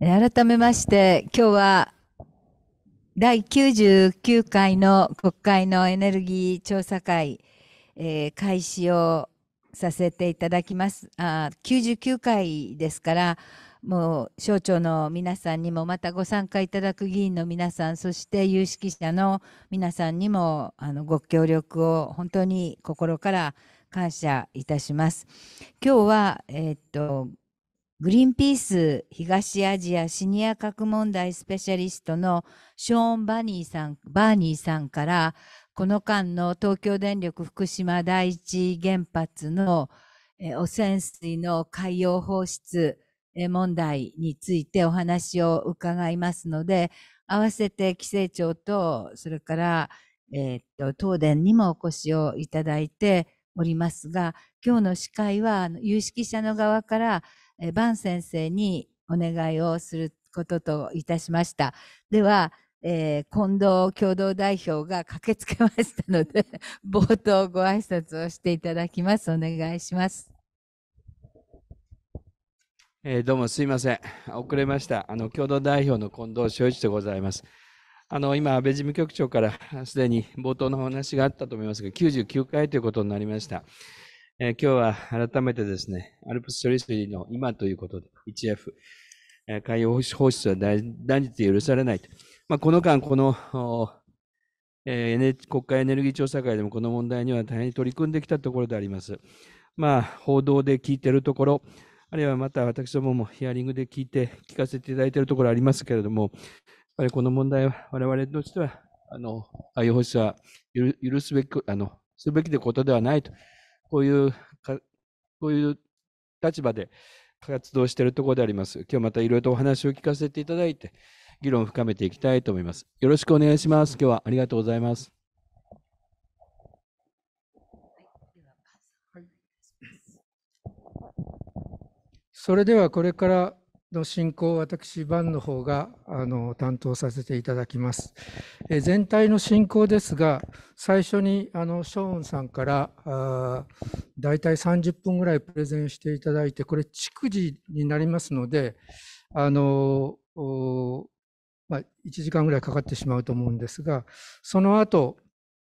改めまして、今日は第99回の国会のエネルギー調査会、開始をさせていただきます。99回ですから、もう省庁の皆さんにも、またご参加いただく議員の皆さん、そして有識者の皆さんにもご協力を本当に心から感謝いたします。今日は、グリーンピース東アジアシニア核問題スペシャリストのショーン・バーニーさんから、この間の東京電力福島第一原発の汚染水の海洋放出問題についてお話を伺いますので、合わせて規制庁と、それから、東電にもお越しをいただいておりますが、今日の司会は有識者の側からバン先生にお願いをすることといたしました。では、近藤共同代表が駆けつけましたので、冒頭ご挨拶をしていただきます。お願いします。 どうもすいません。遅れました。共同代表の近藤昭一でございます。今、安倍事務局長からすでに冒頭のお話があったと思いますが、99回ということになりました。今日は改めてですね、アルプス処理水の今ということで、1F、海洋放出は断じて許されないと。この間、この、国会エネルギー調査会でもこの問題には大変に取り組んできたところであります。報道で聞いているところ、あるいはまた私どももヒアリングで聞かせていただいているところありますけれども、やっぱりこの問題は我々としては、海洋放出は許すべき、すべきことではないと、こういう立場で活動しているところであります。今日またいろいろとお話を聞かせていただいて、議論を深めていきたいと思います。よろしくお願いします。今日はありがとうございます。 それではこれからの進行を私、バンの方が担当させていただきます。全体の進行ですが、最初にショーンさんからだいたい30分ぐらいプレゼンしていただいて、これ、逐次になりますので、1時間ぐらいかかってしまうと思うんですが、その後、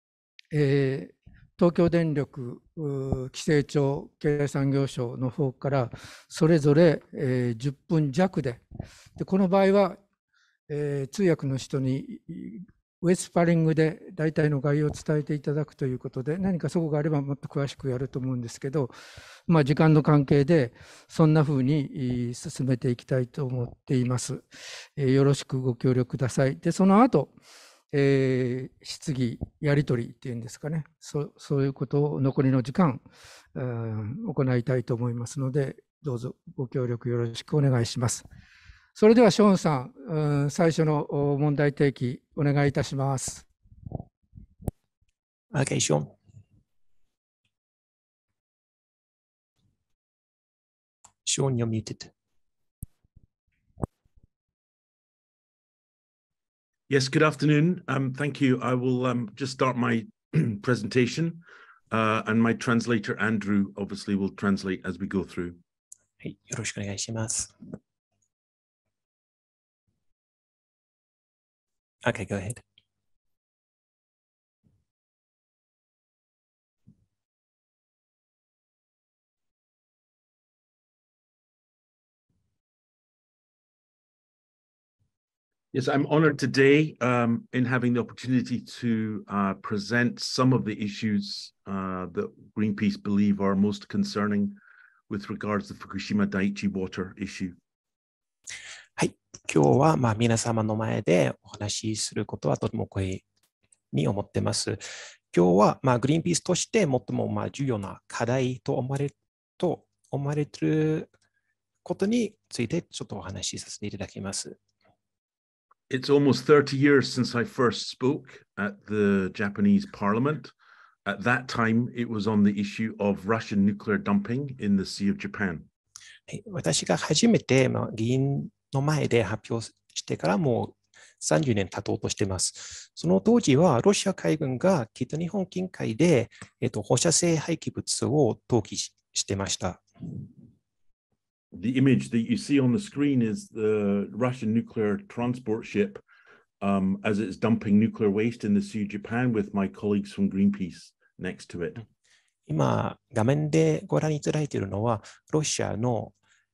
東京電力、規制庁、経済産業省の方から、それぞれ10分弱で、この場合は、通訳の人にウェスパリングで大体の概要を伝えていただくということで、何かそこがあればもっと詳しくやると思うんですけど、時間の関係でそんなふうに進めていきたいと思っています。よろしくご協力ください。で、その後、質疑、やり取りっていうんですかね、そういうことを残りの時間、行いたいと思いますので、どうぞご協力よろしくお願いします。それではショーンさん、最初の問題提起、お願いいたします。 Okay, Sean. Sean, you're muted. Yes, good afternoon. Thank you. I will just start my presentation, and my translator, Andrew, obviously will translate as we go through. はい、よろしくお願いします。Okay, go ahead. Yes, I'm honored today in having the opportunity to present some of the issues that Greenpeace believe are most concerning with regards to the Fukushima Daiichi water issue. はい、今日は皆様の前でお話しすることはとても光栄に思っています。今日はグリーンピースとして最も重要な課題と思われていることについてちょっとお話しさせていただきます。 It's almost 30 years since I first spoke at the Japanese Parliament. At that time, it was on the issue of Russian nuclear dumping in the Sea of Japan. 私が初めて議員の前で発表してからもう30年経とうとしています。その当時はロシア海軍が北日本近海で、放射性廃棄物を投棄していました。 The image that you see on the screen is the Russian nuclear transport ship as it's dumping nuclear waste in the Sea of Japan with my colleagues from Greenpeace next to it. 今、画面でご覧いただいているのは、ロシアの、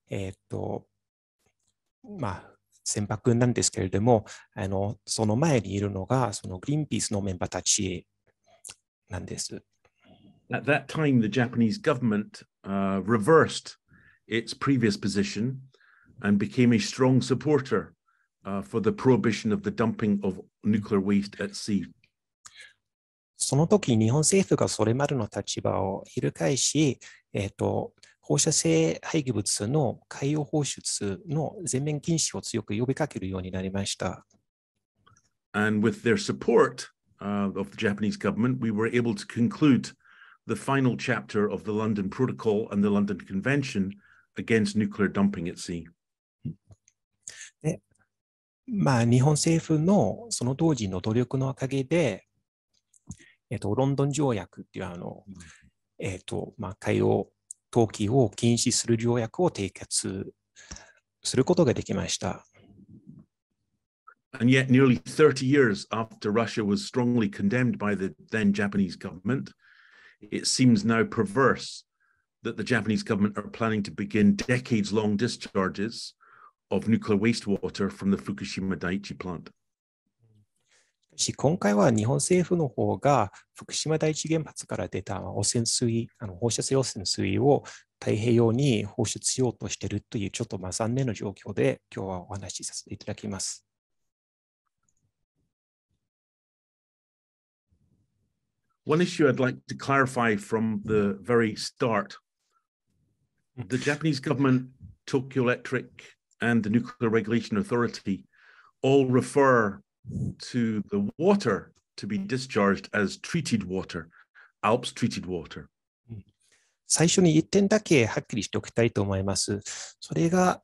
船舶なんですけれども、その前にいるのが、そのグリーンピースのメンバーたちなんです。 At that time, the Japanese government reversed its previous position and became a strong supporter for the prohibition of the dumping of nuclear waste at sea. その時、日本政府がそれまでの立場を翻し、放射性廃棄物の海洋放出の全面禁止を強く呼びかけるようになりました。 And with their support of the Japanese government, we were able to conclude the final chapter of the London Protocol and the London Convention against nuclear dumping at sea. で、日本政府のその当時の努力のおかげで、ロンドン条約っていう海洋投棄を禁止する条約を締結することができました。 And yet, nearly 30 years after Russia was strongly condemned by the then Japanese government, it seems now perverse that the Japanese government are planning to begin decades-long discharges of nuclear wastewater from the Fukushima Daiichi plant. 今回は日本政府の方が福島第一原発から出た汚染水、放射性汚染水を太平洋に放出しようとしているというちょっと残念な状況で今日はお話しさせていただきます。 One issue I'd like to clarify from the very start. The Japanese government, Tokyo Electric, and the Nuclear Regulation Authority all refer to the water to be discharged as treated water, ALPS treated water. 最初に1点だけはっきりしておきたいと思います。それが、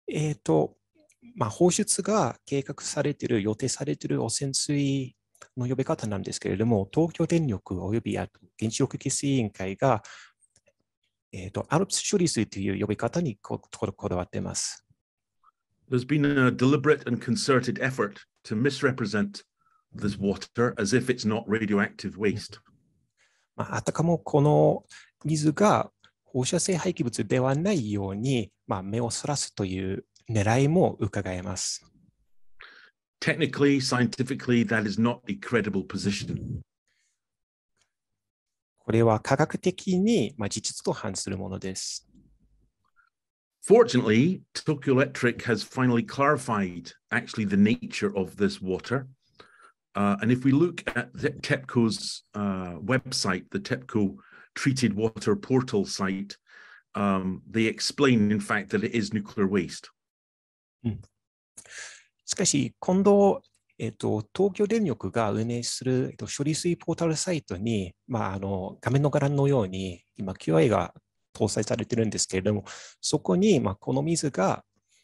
放出が計画されている、予定されている汚染水の呼び方なんですけれども、東京電力および原子力規制委員会が、ALPS 処理水という呼び方にこだわっています。 There's been a deliberate and concerted effort to misrepresent this water as if it's not radioactive waste. あたかもこの水が放射性廃棄物ではないように、目をそらすという狙いも伺えます。 Technically, scientifically, that is not a credible position. これは科学的に事実と反するものです。 Fortunately, Tokyo Electric has finally clarified actually the nature of this water. And if we look at the TEPCO's website, the TEPCO Treated Water Portal site, they explain, in fact, that it is nuclear waste. しかし、今度、東京電力が運営する、処理水ポータルサイトに、画面のご覧のように、今、QI が搭載されているんですけれども、そこに、この水が、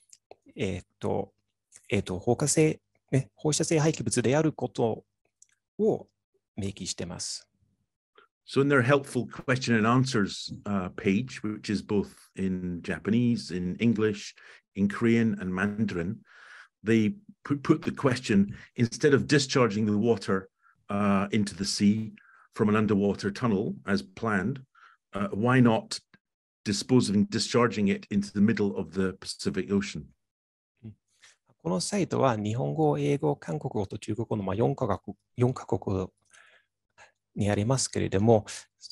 放射性廃棄物であることを明記しています。 So in their helpful question and answers page, which is both in Japanese, in English, in Korean, and Mandarin, they put the question, instead of discharging the water into the sea from an underwater tunnel as planned, why not discharging it into the middle of the Pacific Ocean? このサイトは日本語、英語、韓国語と中国語の4カ国にありますけれども、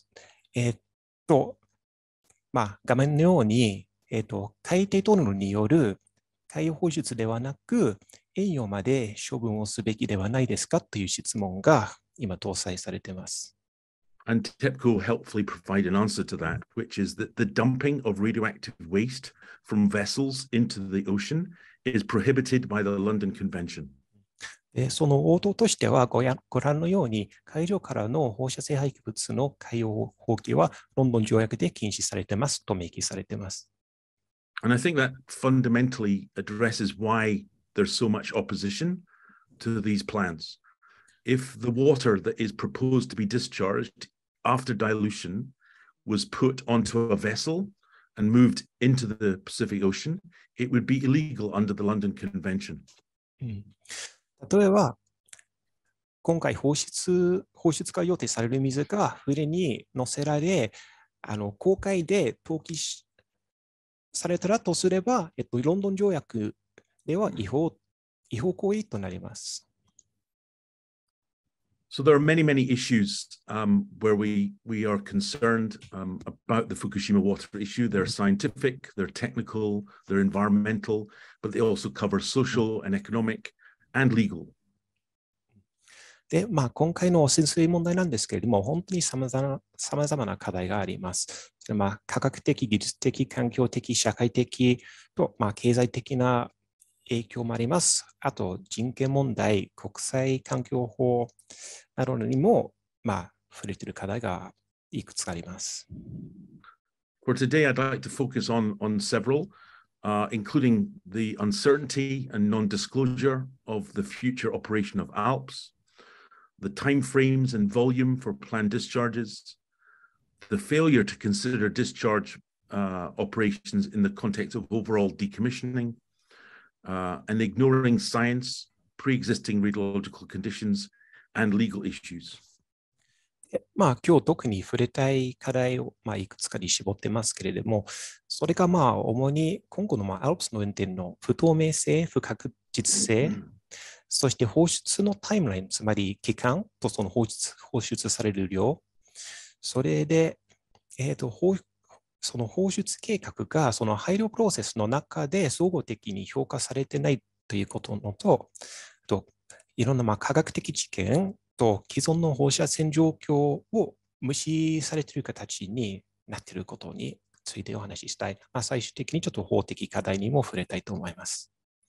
画面のように、海底トンネルによる海洋放出ではなく、遠洋まで処分をすべきではないですかという質問が今搭載されています。 And TEPCO helpfully provide an answer to that, which is that the dumping of radioactive waste from vessels into the ocean is prohibited by the London Convention. その応答としてはご覧のように、海上からの放射性廃棄物の海洋放棄はロンドン条約で禁止されていますと明記されています。 And I think that fundamentally addresses why there's so much opposition to these plans. If the water that is proposed to be discharged after dilution was put onto a vessel and moved into the Pacific Ocean, it would be illegal under the London Convention. 例えば、今回放出が予定される水が船に乗せられ、公海で投棄されたらとすれば、ロンドン条約では違法行為となります。 So there are many, many issues where we are concerned about the Fukushima water issue. They're scientific, they're technical, they're environmental, but they also cover social and economic and legal. で、今回の汚染水問題なんですけれども、本当に様々な課題があります。科学的、技術的、環境的、社会的と、経済的な影響もあります。あと、人権問題、国際環境法などにも、触れている課題がいくつかあります。 For today, I'd like to focus on several, including the uncertainty and non-disclosure of the future operation of ALPS, the timeframes and volume for planned discharges, the failure to consider discharge operations in the context of overall decommissioning, and ignoring science, pre-existing radiological conditions, and legal issues. 今日特に触れたい課題をいくつかに絞ってますけれども、それが主に今後のALPSの運転の不透明性、不確実性、そして放出のタイムライン、つまり期間とその放出される量、それで、その放出計画がその配慮プロセスの中で総合的に評価されてないということのと、いろんな科学的知見と既存の放射線状況を無視されている形になっていることについてお話ししたい。最終的にちょっと法的課題にも触れたいと思います。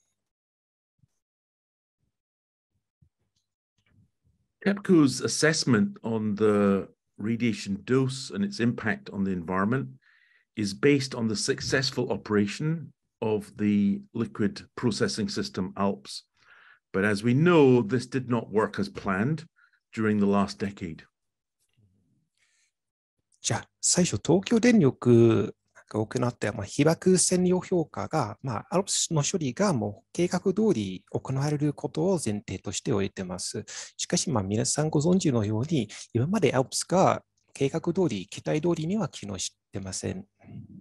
TEPCO's assessment on the radiation dose and its impact on the environment is based on the successful operation of the liquid processing system ALPS. But as we know, this did not work as planned during the last decade. じゃあ、最初、東京電力が行った被曝線量評価が、ALPS の処理がもう計画通り行われることを前提としておいています。しかし、皆さんご存知のように、今まで ALPS が計画通り、期待通りには機能してません。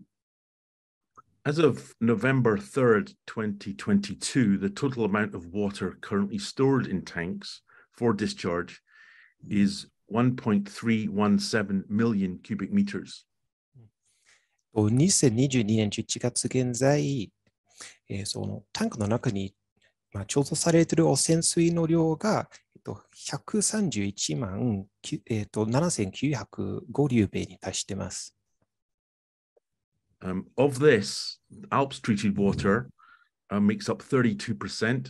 As of November 3rd, 2022, the total amount of water currently stored in tanks for discharge is 1.317 million cubic meters. 2022年11月現在、そのタンクの中に貯蔵されている汚染水の量が131万7905立米に達しています。 Of this, ALPS treated water makes up 32%,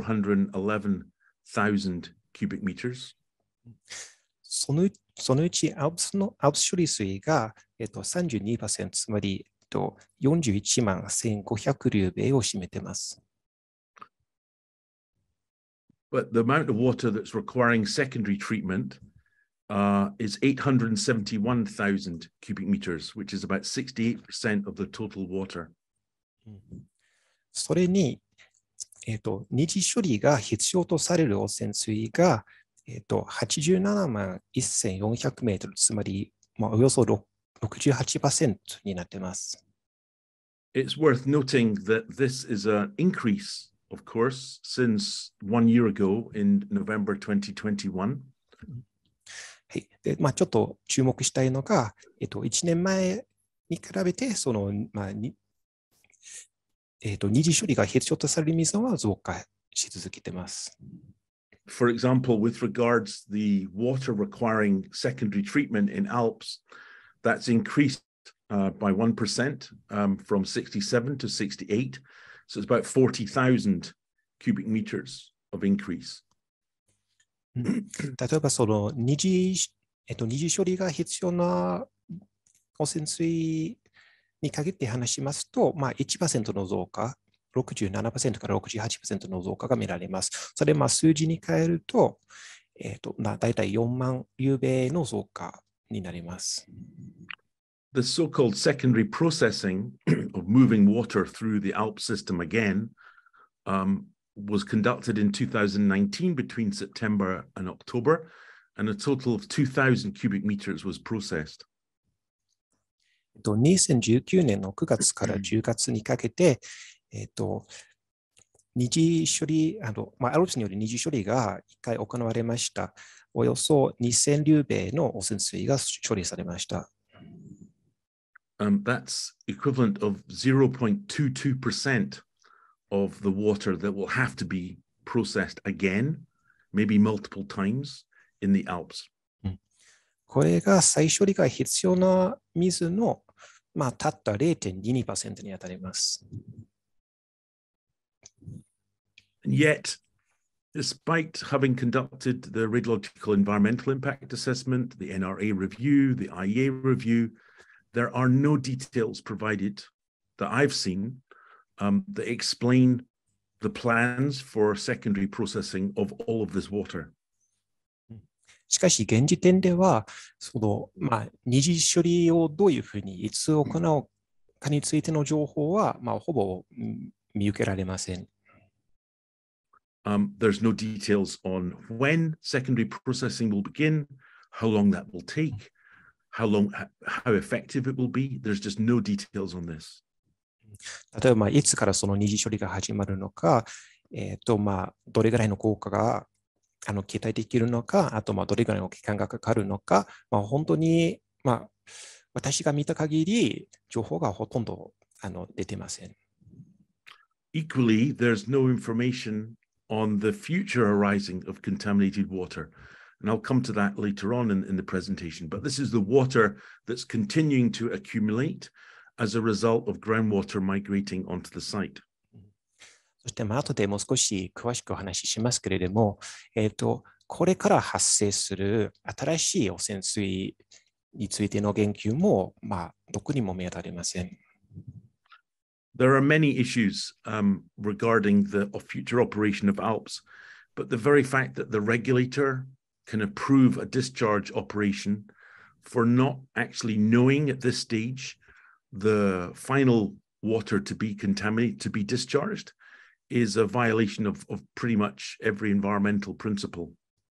411,000 cubic meters. そのうち ALPS 処理水が、32%、つまり41万1500立米を占めています。 But the amount of water that's requiring secondary treatment is 871,000 cubic meters, which is about 68% of the total water. それに、二次処理が必要とされる汚染水が、87万1400メートル、つまり、およそ 68% になっています。 It's worth noting that this is an increase, of course, since 1 year ago in November 2021. はい。で、ちょっと注目したいのが、1年前に比べて、その、二次処理が必要とされる水は増加し続けています。 For example, with regards the water requiring secondary treatment in ALPS, that's increased by 1% from 67 to 68. So it's about 40,000 cubic meters of increase. 例えばその二次処理が必要な汚染水に限って話しますと、1% の増加、67% から 68% の増加が見られます。それ数字に変えると、だいたい4万立米の増加になります。 The so-called secondary processing of moving water through the Alps system again was conducted in 2019 between September and October, and a total of 2,000 cubic meters was processed. 2019年の9月から10月にかけて、二次処理、アルプスによる二次処理が1回行われました。およそ2000リューベの汚染水が処理されました。 That's equivalent of 0.22% of the water that will have to be processed again, maybe multiple times in the Alps. これが再処理が必要な水の、たった 0.22% に当たります。 And yet, despite having conducted the radiological environmental impact assessment, the NRA review, the IEA review, there are no details provided that I've seen that explain the plans for secondary processing of all of this water. しかし、現時点では、二次処理をどういうふうにいつ行うかについての情報は、ほぼ見受けられません。 There's no details on when secondary processing will begin, how long that will take, how effective it will be. There's just no details on this. 例えば、いつからその二次処理が始まるのか、どれぐらいの効果が期待できるのか、あとどれぐらいの期間がかかるのか、本当に、私が見た限り、情報がほとんど出てません。 Equally, there's no information on the future arising of contaminated water. And I'll come to that later on in the presentation. But this is the water that's continuing to accumulate as a result of groundwater migrating onto the site. そして後でもう少し詳しくお話ししますけれども、これから発生する新しい汚染水についての言及も、どこにも見当たりません。 There are many issues regarding the future operation of ALPS, but the very fact that the regulator can approve a discharge operation for not actually knowing at this stage the final water to be contaminated, to be discharged, is a violation of pretty much every environmental principle.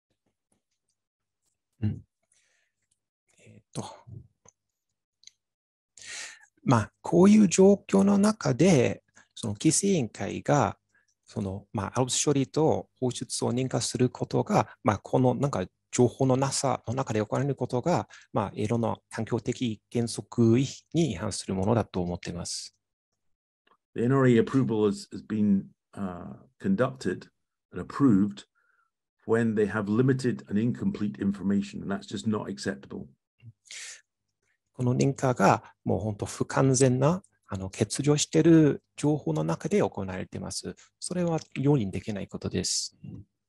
こういう状況の中で、その規制委員会が、アルプス処理と放出を認可することが、この情報のなさの中で行われることが、いろんな環境的原則に違反するものだと思っています。 The NRA approval has been conducted and approved when they have limited and incomplete information, and that's just not acceptable. この認可がもう本当不完全な欠如している情報の中で行われています。それは容認できないことです。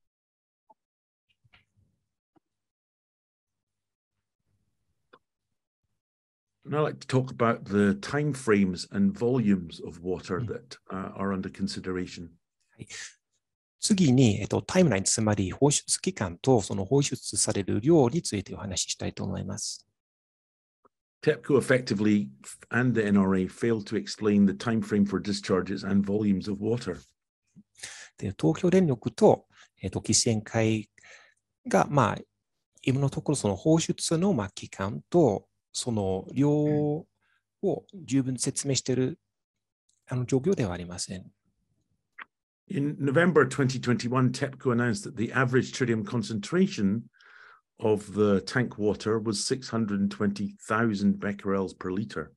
And I'd like to talk about the time frames and volumes of water that are under consideration. 次に、タイムライン、つまり放出期間とその放出される量についてお話ししたいと思います。 TEPCO effectively and the NRA failed to explain the time frame for discharges and volumes of water. で、東京電力と、規制委員会が、今のところその放出の期間とその量を十分説明している状況ではありません。 In November 2021, TEPCO announced that the average tritium concentration of the tank water was 620,000 becquerels per liter.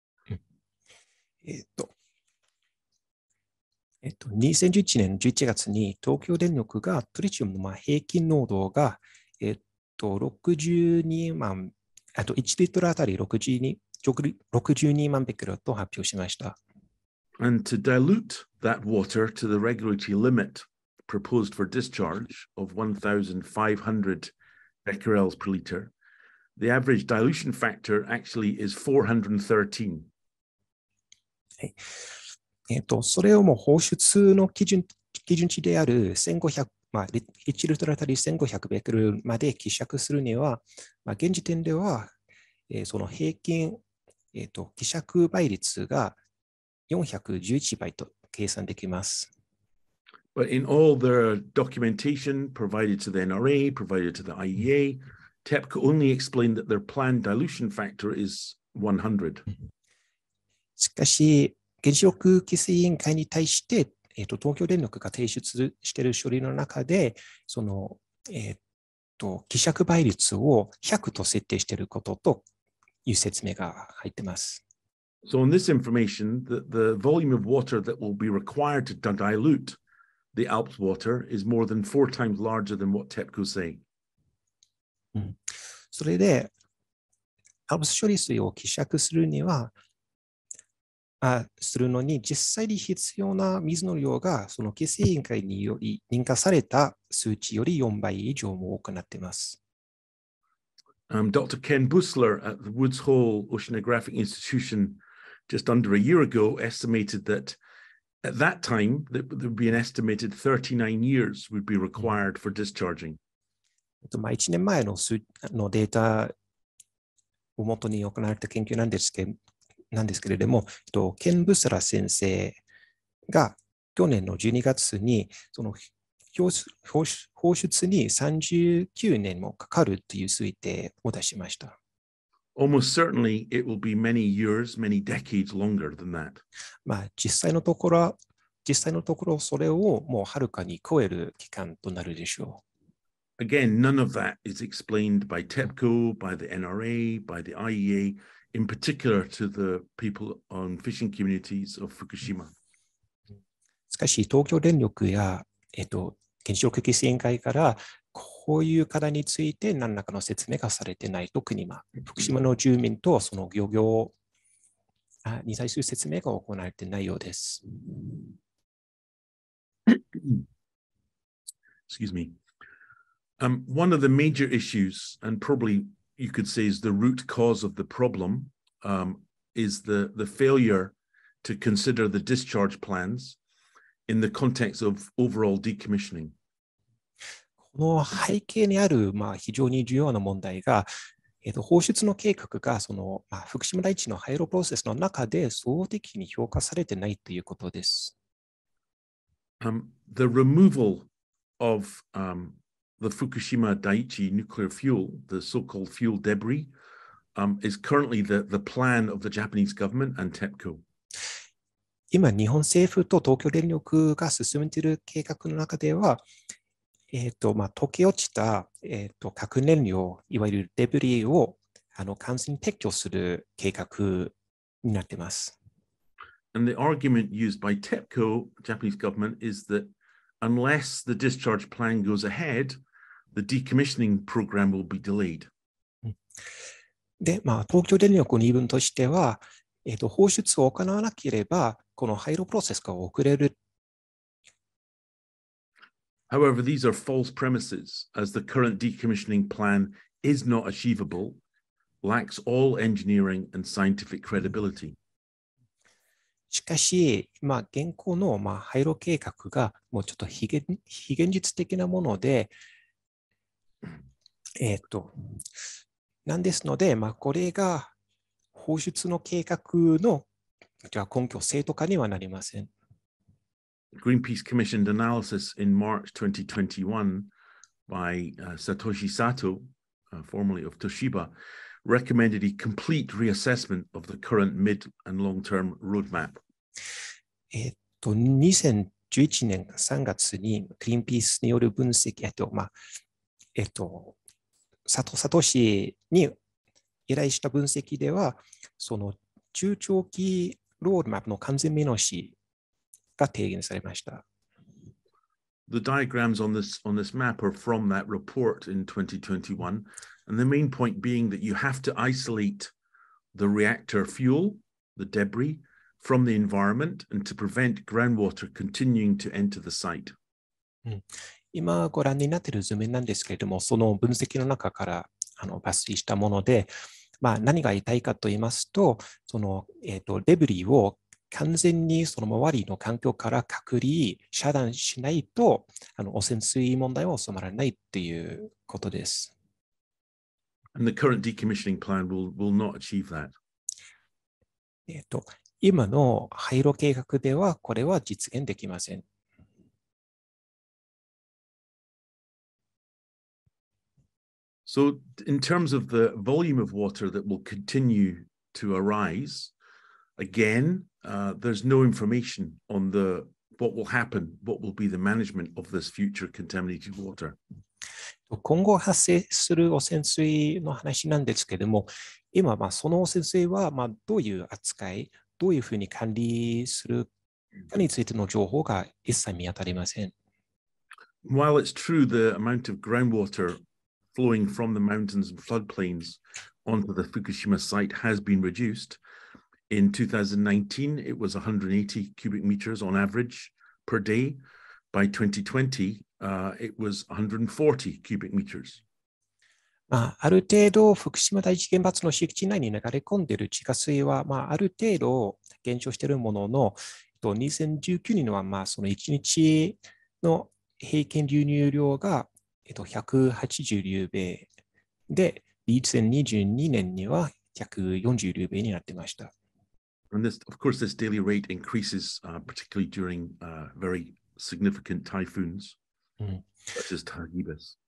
2011年11月に東京電力がトリチウムの平均濃度が、62万、1リットルあたり62万ベクレルと発表しました。 And to dilute that water to the regulatory limit proposed for discharge of 1,500 becquerels per liter, the average dilution factor actually is 413. それをもう放出の基準値である1500、1リットルあたり1500ベクレルまで希釈するには、現時点では、その平均、 希釈倍率が411倍と計算できます。 But in all their documentation provided to the NRA, provided to the IEA, TEPCO only explained that their planned dilution factor is 100. しかし、原子力規制委員会に対して、東京電力が提出している書類の中で、その、希釈倍率を100と設定していることという説明が入っています。 So in this information, the volume of water that will be required to dilute the Alps water is more than 4 times larger than what TEPCO say. それで、アルプス処理水を希釈するのに実際に必要な水の量がその規制委員会により認可された数値より4倍以上も多くなっています。 Dr. Ken Busler at the Woods Hole Oceanographic Institution just under a year ago estimated that at that time there would be an estimated 39 years would be required for discharging. 1年前のデータをもとに行われた研究なんですけれども、ケン・ブスラ先生が去年の12月にその放出に39年もかかるという推定を出しました。 Almost certainly it will be many years, many decades longer than that. 実際のところそれをもうはるかに超える期間となるでしょう。 Again, none of that is explained by TEPCO, by the NRA, by the IEA, in particular to the people on fishing communities of Fukushima. しかし、東京電力や、原子力規制委員会からこういう課題について何らかの説明がされていないと国は、福島の住民とその漁業に対する説明が行われていないようです。 Excuse me. One of the major issues, and probably you could say is the root cause of the problem, is the failure to consider the discharge plans in the context of overall decommissioning. この背景にある、非常に重要な問題が、放出の計画が福島第一の廃炉プロセスの中で総合的に評価されていないということです。 The removal of the Fukushima Daiichi nuclear fuel, the so-called fuel debris, is currently the plan of the Japanese government and TEPCO. 今、日本政府と東京電力が進めている計画の中では、溶け落ちた、核燃料、いわゆるデブリを完全に撤去する計画になっています。 And the argument used by TEPCO, Japanese government, is that unless the discharge plan goes ahead, the decommissioning program will be delayed. で、東京電力の言い分としては、放出を行わなければ、この廃炉プロセスが遅れる。 However, these are false premises, as the current decommissioning plan is not achievable, lacks all engineering and scientific credibility. しかし、現行の廃炉計画がもうちょっと非現実的なもので、なんですので、これが放出の計画の根拠、正当化にはなりません。 Greenpeace commissioned analysis in March 2021 by Satoshi Sato, formerly of Toshiba, recommended a complete reassessment of the current mid and long-term roadmap. 2011年3月にグリーンピースによる分析、サトシに依頼した分析では、その中長期ロードマップの完全見直しが提言されました。 The diagrams on this map are from that report in 2021, and the main point being that you have to isolate the reactor fuel, the debris, from the environment and to prevent groundwater continuing to enter the site. 今ご覧になっている図面なんですけれども、その分析の中から抜粋したもので、何が言いたいかと言いますと、そのデブリを完全にその周りの環境から隔離、遮断しないと、汚染水問題は収まらないということです。 And the current decommissioning plan will not achieve that. 今の廃炉計画ではこれは実現できません。 So, in terms of the volume of water that will continue to arise, again, there's no information on what will happen, what will be the management of this future contaminated water. 今後発生する汚染水の話なんですけれども、今、その汚染水はどういう扱い、どういうふうに管理するかについての情報が一切見当たりません。 While it's true the amount of groundwater flowing from the mountains and floodplains onto the Fukushima site has been reduced, in 2019 it was 180 cubic meters on average per day. By 2020, it was 140 cubic meters. ある程度、福島第一原発の敷地内に流れ込んでいる地下水は、ある程度減少しているものの、2019年は、その1日の平均流入量が、180リューベイで、2022年には140リューベイになっていました。 And this, of course, this daily rate increases, particularly during very significant typhoons, such as Targibas.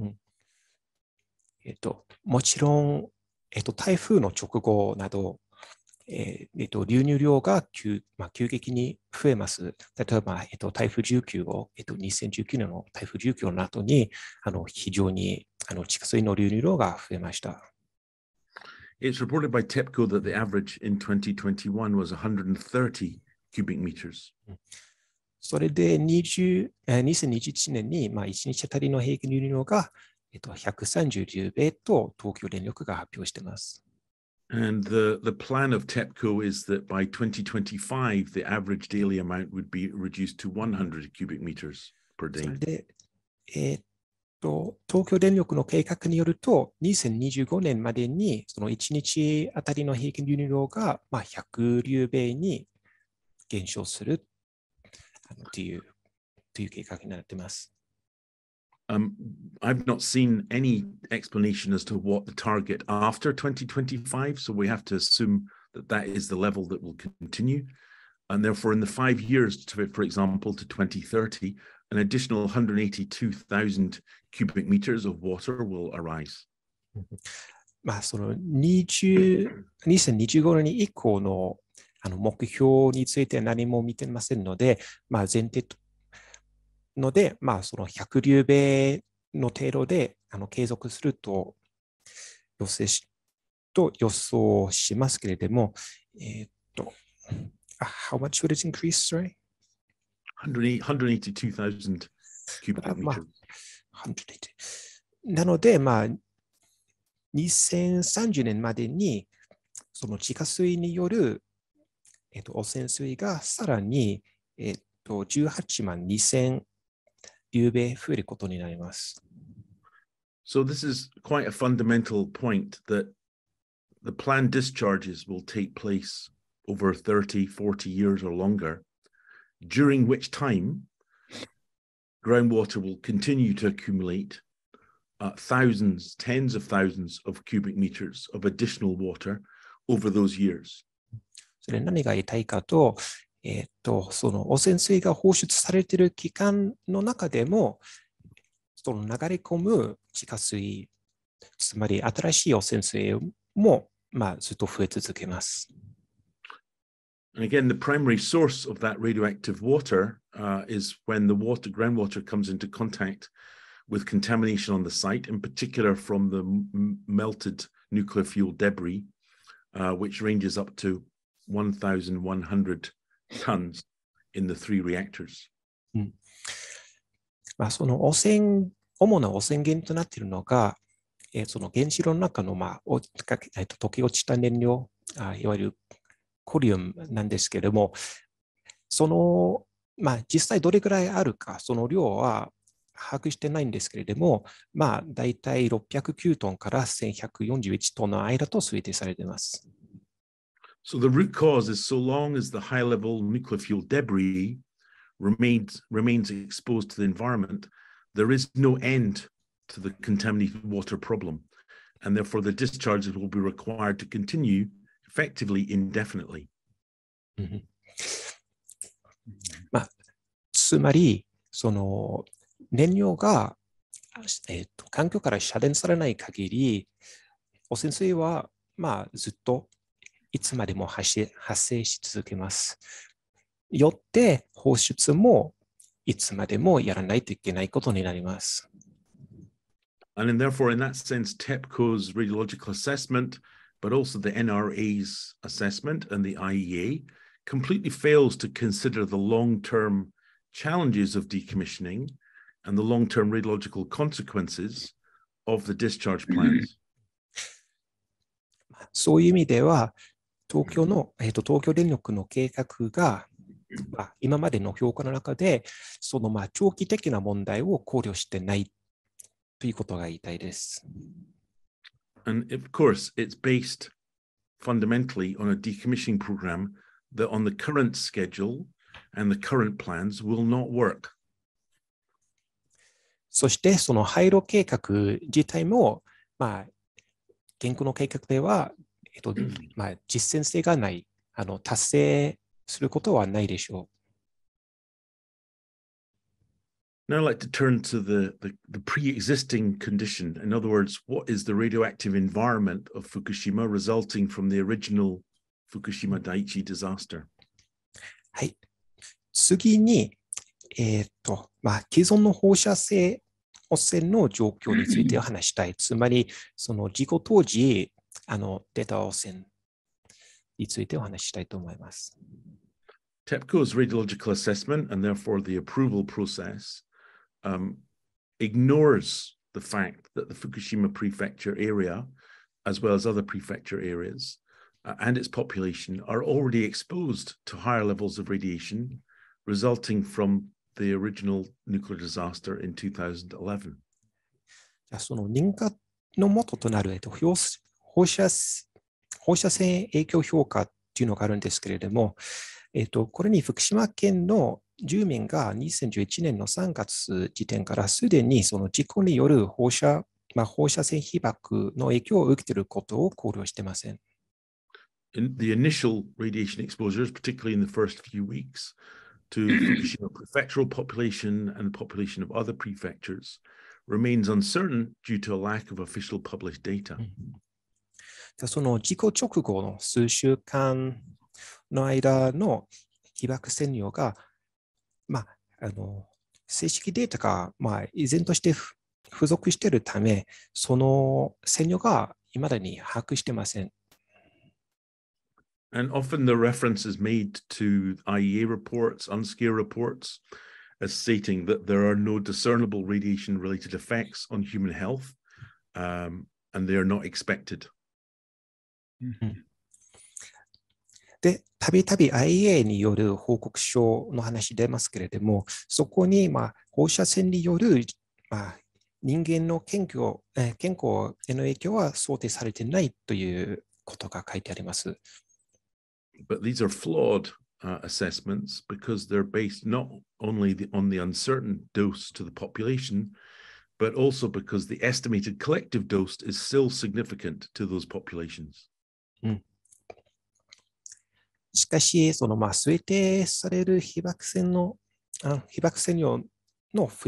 もちろん、台風の直後など、流入量が急激に増えます。例えば、台風19号、2019年の台風19号の後に、非常に地下水の流入量が増えました。 It's reported by TEPCO that the average in 2021 was 130 cubic meters. それで2021年に、1日あたりの平均流入量が、130リューベイと東京電力が発表しています。 And the plan of TEPCO is that by 2025, the average daily amount would be reduced to 100 cubic meters per day. それで、東京電力の計画によると、2025年までにその1日あたりの平均流入量が100リューベイに減少するという計画になっています。 I've not seen any explanation as to what the target after 2025, so we have to assume that that is the level that will continue. And therefore, in the 5 years, for example, to 2030, an additional 182,000 cubic meters of water will arise. その2025年以降の目標について何も見てませんので、前提ので、その100リューベイの程度で継続すると予想しますけれども、How much would it increase, sorry? 182,000 cubic meters. なので、2030年までにその地下水による、汚染水がさらに、18万2000リューベイ増えることになります。 So this is quite a fundamental point that the planned discharges will take place over 30, 40 years or longer, during which time groundwater will continue to accumulate thousands, tens of thousands of cubic meters of additional water over those years. それ何が言いたいかと、その汚染水が放出されている期間の中でも、その流れ込む地下水、つまり新しい汚染水も、ずっと増え続けます。 And again, the primary source of that radioactive water is when the groundwater comes into contact with contamination on the site, in particular from the melted nuclear fuel debris, which ranges up to 1,100 tons in the 3 reactors. その主な汚染源となっているのが、その原子炉の中の、溶け落ちた燃料、いわゆるコリウムなんですけれども、その、実際どれくらいあるか、その量は把握してないんですけれども、だいたい609トンから1141トンの間と推定されています。 So the root cause is so long as the high-level nuclear fuel debris remains exposed to the environment, there is no end to the contaminated water problem, and therefore the discharges will be required to continue effectively indefinitely. まあ、つまり、その燃料が、環境から遮断されない限り、汚染水は、まあ、ずっといつまでも発生し続けます。よって、放出もいつまでもやらないといけないことになります。 And therefore, in that sense, TEPCO's radiological assessment, but also the NRA's assessment and the IEA, completely fails to consider the long-term challenges of decommissioning and the long-term radiological consequences of the discharge plans. そういう意味では、東京電力の計画が、今までの評価の中で、その長期的な問題を考慮してないということが言いたいです。 And of course, it's based fundamentally on a decommissioning program that on the current schedule and the current plans will not work. そして、その廃炉計画自体も、現行の計画では、実践性がない、達成することはないでしょう。 Now I'd like to turn to the pre-existing condition. In other words, what is the radioactive environment of Fukushima resulting from the original Fukushima Daiichi disaster? はい。次に、既存の放射性汚染の状況について話したい。つまり、その事故当時、出た汚染についてお話したいと思います。 TEPCO's radiological assessment and therefore the approval process ignores the fact that the Fukushima prefecture area, as well as other prefecture areas, and its population are already exposed to higher levels of radiation resulting from the original nuclear disaster in 2011. その認可の元となる放射線影響評価っていうのがあるんですけれども、これに福島県の住民が2011年の3月時点からすでにその事故による放射線被曝の影響を受けていることを考慮していません。 The initial radiation exposures, particularly in the first few weeks, to Fukushima prefectural population and the population of other prefectures remains uncertain due to a lack of official published data. その事故直後の数週間の間の被曝線量が、正式データが、依然として付属しているため、その線量が未だに把握していません。 And often the reference is made to IEA reports, UNSCEAR reports, as stating that there are no discernible radiation-related effects on human health, and they are not expected. で、たびたび IEA による報告書の話出ますけれども、そこに放射線による人間の健康への影響は想定されていないということが書いてあります。 But these are flawed assessments because they're based not only on the uncertain dose to the population, but also because the estimated collective dose is still significant to those populations. しかし、その推定される被曝線量の不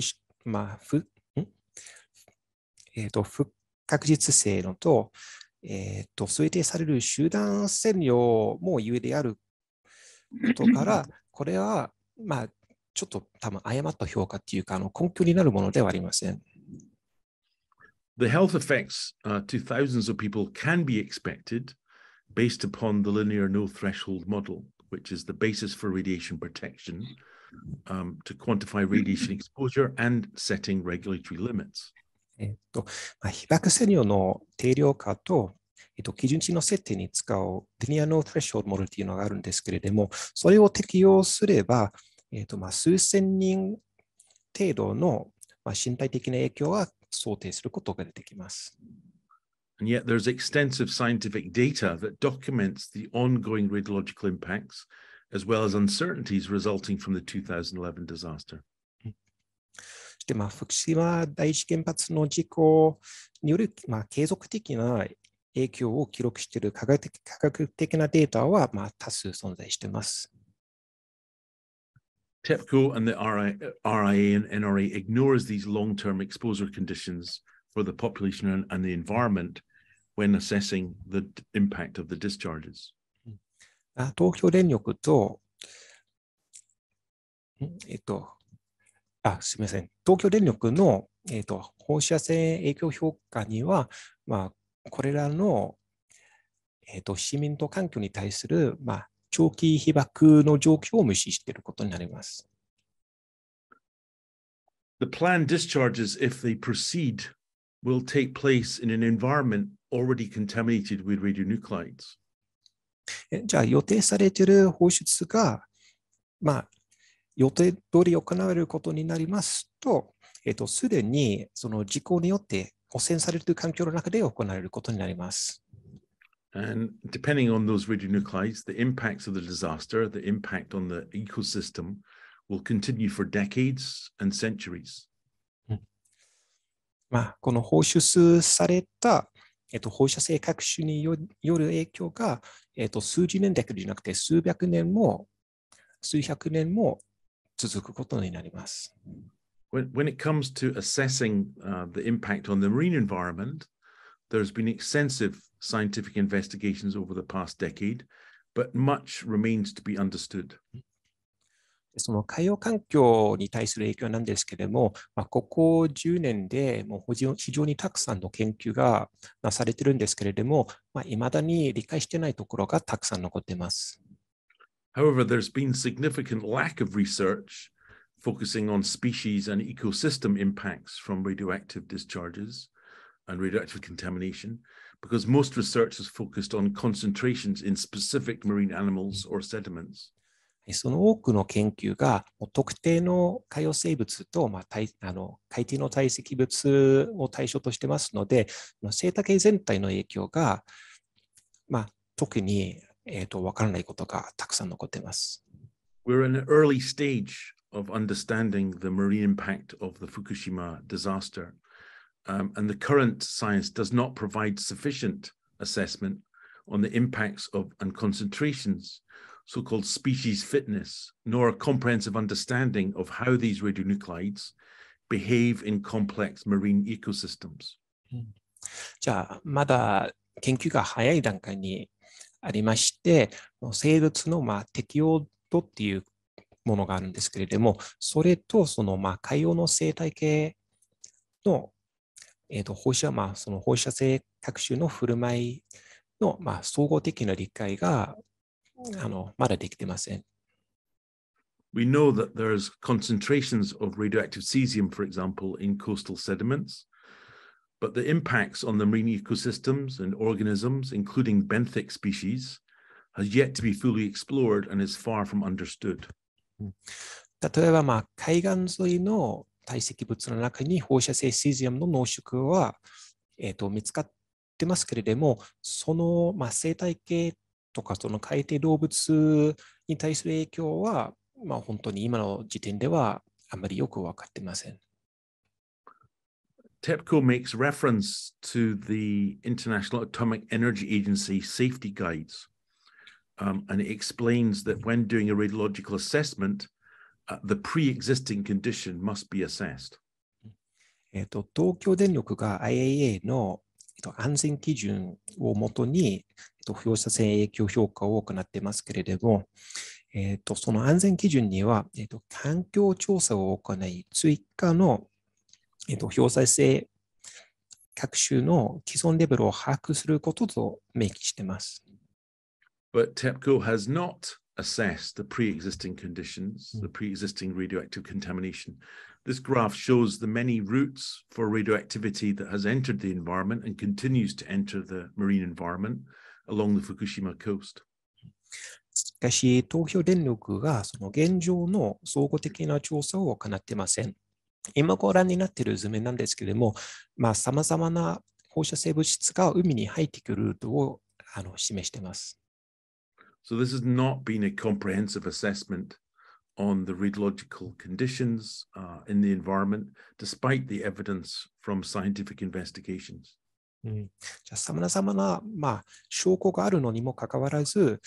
確実性のと、推定される集団線量もゆえであることから、これは、ちょっと多分誤った評価っていうか、根拠になるものではありません。 The health effects to thousands of people can be expected based upon the linear no threshold model, which is the basis for radiation protection to quantify radiation exposure and setting regulatory limits. 被曝線量の定量化と、基準値の設定に使うリニアのトレッショールモデルというのがあるんですけれども、それを適用すれば、数千人程度の身体的な影響は想定することが出てきます。 And yet there's extensive scientific data that documents the ongoing radiological impacts, as well as uncertainties resulting from the 2011 disaster. で福島第一原発の事故による、継続的な影響を記録している科学的なデータは多数存在しています。 TEPCO and the RIA and NRA ignores these long-term exposure conditions for the population and the environment when assessing the impact of the discharges. 東京電力と、すみません。東京電力の、放射線影響評価には、これらの、市民と環境に対する、長期被曝の状況を無視していることになります。 The planned discharges, if they proceed, will take place in an environment already contaminated with radionuclides. じゃあ予定されている放出が、予定通り行われることになりますと、すでにその事故によって汚染されている環境の中で行われることになります。 And depending on those radionuclides, the impacts of the disaster, the impact on the ecosystem will continue for decades and centuries. この放出された放射性核種による影響が、数十年だけじゃなくて数百年も数百年も続くことになります。 When it comes to assessing the impact on the marine environment, there's been extensive scientific investigations over the past decade, but much remains to be understood. その海洋環境に対する影響なんですけれども、ここ10年でもう非常にたくさんの研究がなされているんですけれども、いまだに理解していないところがたくさん残っています。 However, there's been significant lack of research focusing on species and ecosystem impacts from radioactive discharges and radioactive contamination, because most research is focused on concentrations in specific marine animals or sediments. その多くの研究が特定の海洋生物と、海底の堆積物を対象としてますので、生態系全体の影響が、特に、わからないことがたくさん残っています。 We're in an early stage of understanding the marine impact of the Fukushima disaster, and the current science does not provide sufficient assessment on the impacts of and concentrations, so-called species fitness, nor a comprehensive understanding of how these radionuclides behave in complex marine ecosystems. じゃあ、まだ研究が早い段階にありまして、生物の適応度っていうものがあるんですけれども、それとその海洋の生態系の、その放射性核種の振る舞いの、総合的な理解がまだできてません。 We know that there's concentrations of radioactive cesium, for example, in coastal sediments, but the impacts on the marine ecosystems and organisms, including benthic species, has yet to be fully explored and is far from understood. 例えば、海岸沿いの堆積物の中に放射性シジウムの濃縮は、見つかってますけれども、その、生態系とかその海底動物に対する影響は、本当に今の時点ではあまりよく分かっていません。 TEPCO makes reference to the International Atomic Energy Agency safety guides, and it explains that when doing a radiological assessment, the pre-existing condition must be assessed. 東京電力が IAEA の安全基準をもとに放射線影響評価を行っていますけれども、その安全基準には、環境調査を行い、追加の、放射性各種の既存レベルを把握することと明記しています。 But TEPCO has not assessed the pre-existing conditions, the pre-existing radioactive contamination. This graph shows the many routes for radioactivity that has entered the environment and continues to enter the marine environment along the Fukushima coast. しかし、東京電力がその現状の総合的な調査を行っていません。今ご覧になっている図面なんですけれども、さまざまな放射性物質が海に入ってくるルートを示しています。 So this has not been a comprehensive assessment on the radiological conditions in the environment, despite the evidence from scientific investigations. じゃあ、さまざまな、証拠があるのにもかかわらず、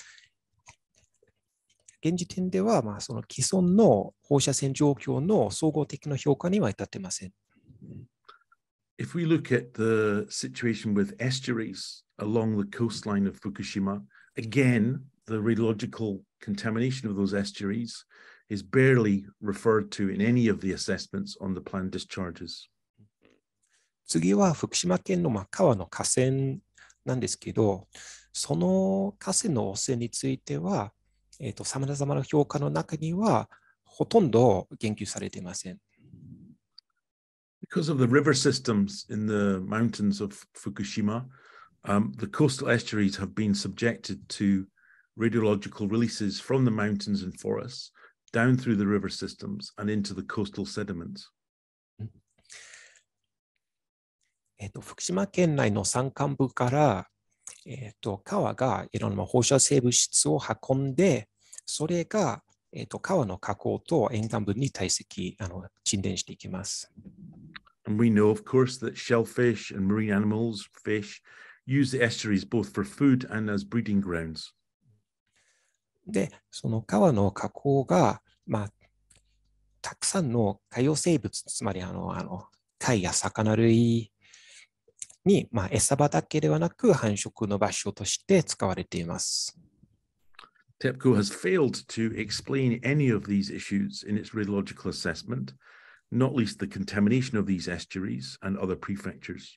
現時点では、その既存の放射線状況の総合的な評価には至っていません。 If we look at the situation with estuaries along the coastline of Fukushima, again, the radiological contamination of those estuaries is barely referred to in any of the assessments on the planned discharges. 次は福島県の川の河川なんですけど、その河川の汚染については、さまざまな評価の中にはほとんど言及されていません。 Because of the river systems in the mountains of Fukushima, the coastal estuaries have been subjected to radiological releases from the mountains and forests down through the river systems and into the coastal sediments. 福島県内の山間部から、川がいろんな放射性物質を運んで、それが、川の河口と沿岸部に堆積、沈殿していきます。 And we know, of course, that shellfish and marine animals, fish, use the estuaries both for food and as breeding grounds. で、その川の河口が、たくさんの海洋生物、つまり貝や魚類に、餌場だけではなく繁殖の場所として使われています。 TEPCO has failed to explain any of these issues in its radiological assessment, not least the contamination of these estuaries and other prefectures.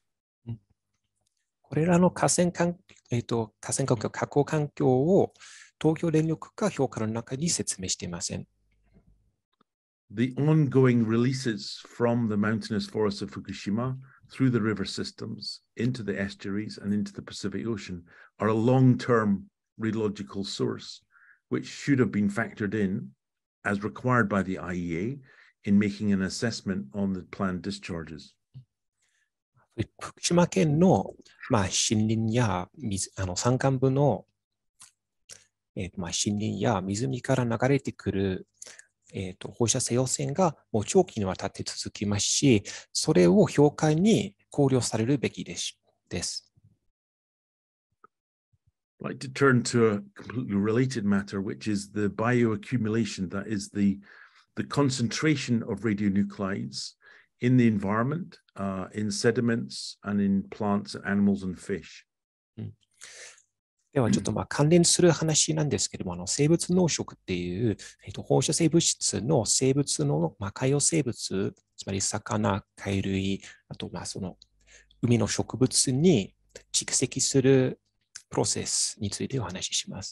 これらの河川環境、河口環境を東京電力が評価の中に説明していません。 The ongoing releases from the mountainous forests of Fukushima through the river systems into the estuaries and into the Pacific Ocean are a long-term radiological source, which should have been factored in as required by the IEA in making an assessment on the planned discharges. 福島県の、森林や山間部の、森林や湖から流れてくる、放射性汚染がもう長期にわたって続きますし、それを評価に考慮されるべきです。 I'd like to turn to a completely related matter, which is the bioaccumulation, that is the concentration of radionuclides in the environment, in sediments and in plants, animals and fish. ではちょっと関連する話なんですけれども、生物濃縮っていう、放射性物質の生物の、海洋生物、つまり魚、貝類、あとその海の植物に蓄積するプロセスについてお話しします。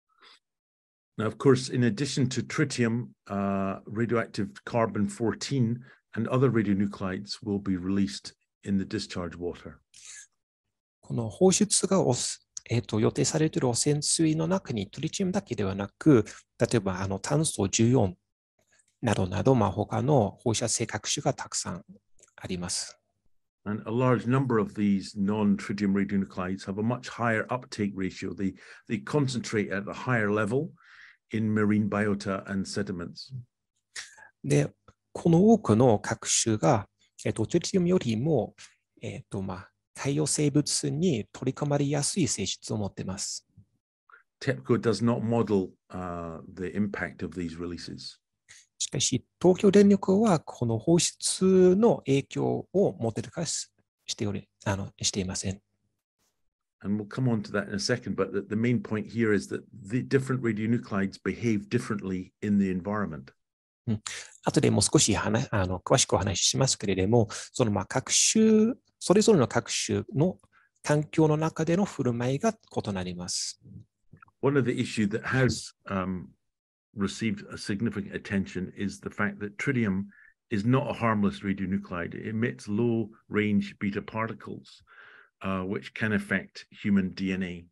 Now, of course, in addition to tritium, radioactive carbon-14 and other radionuclides will be released in the discharge water. この放出が予定されている汚染水の中にトリチウムだけではなく、例えば炭素14などなど、他の放射性核種がたくさんあります。 And a large number of these non-tritium radionuclides have a much higher uptake ratio. They concentrate at a higher level in marine biota and sediments. で、この多くの核種が、トリチウムよりも、海洋生物に取り込まれやすい性質を持っています。 TEPCO does not model the impact of these releases. しかし、東京電力はこの放出の影響をモデル化していません。 And we'll come on to that in a second, but the main point here is that the different radionuclides behave differently in the environment. 後でもう少し詳しくお話ししますけれども、その各種、それぞれの各種の環境の中での振る舞いが異なります。 One of the issues that has received a significant attention is the fact that tritium is not a harmless radionuclide. It emits low-range beta particles, which can affect human DNA.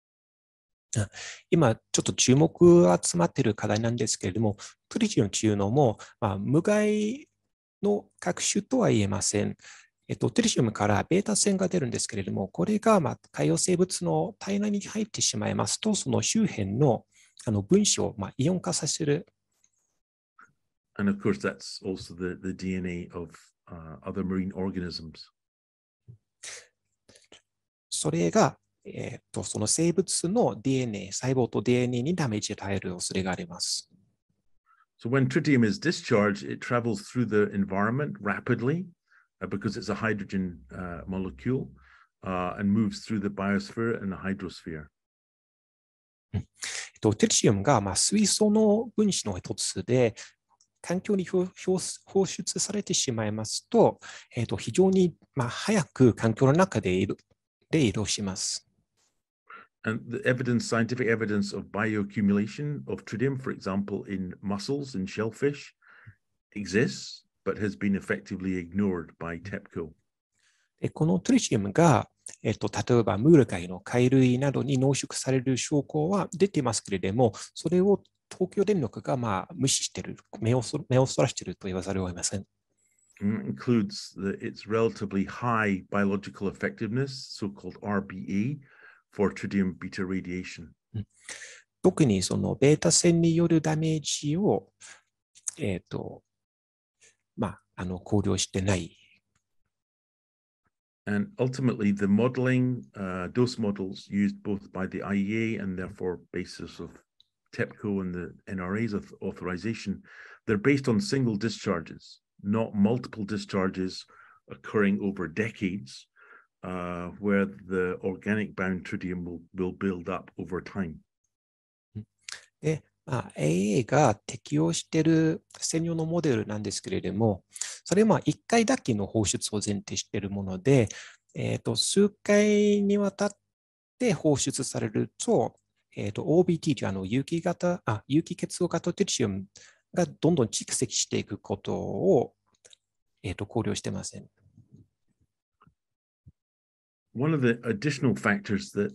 今、ちょっと注目が集まっている課題なんですけれども、トリチウムというのも、無害の核種とは言えません。トリチウムからベータ線が出るんですけれども、これが海洋生物の体内に入ってしまいますと、その周辺の分子をイオン化させる。 And of course, that's also the DNA of other marine organisms. それが、その生物の DNA、細胞と DNA にダメージを与える恐れがあります。 So when tritium is discharged, it travels through the environment rapidly because it's a hydrogen molecule and moves through the biosphere and the hydrosphere. トリチウムが水素の分子の一つで、環境に放出されてしまいますと、非常に早く環境の中で移動します。 And the scientific evidence of bioaccumulation of tritium, for example, in mussels and shellfish, exists, but has been effectively ignored by TEPCO. このトリチウムが、例えばムール貝の貝類などに濃縮される証拠は出ていますけれども、それを東京電力が無視している、目をそらしていると言わざるを得ません。 Includes its relatively high biological effectiveness, so-called RBE, for tritium beta radiation. 特にそのベータ線によるダメージを、考慮してない。 And ultimately, the modeling, dose models used both by the IEA and therefore basis of TEPCO and the NRA's authorization, they're based on single discharges, not multiple discharges occurring over decades, where the organic bound tritium will build up over time. で、AEA が適用している専用のモデルなんですけれども、それは1回だけの放出を前提しているもので、数回にわたって放出されると、OBT という有機結合型トリチウムがどんどん蓄積していくことを、考慮していません。 One of the additional factors that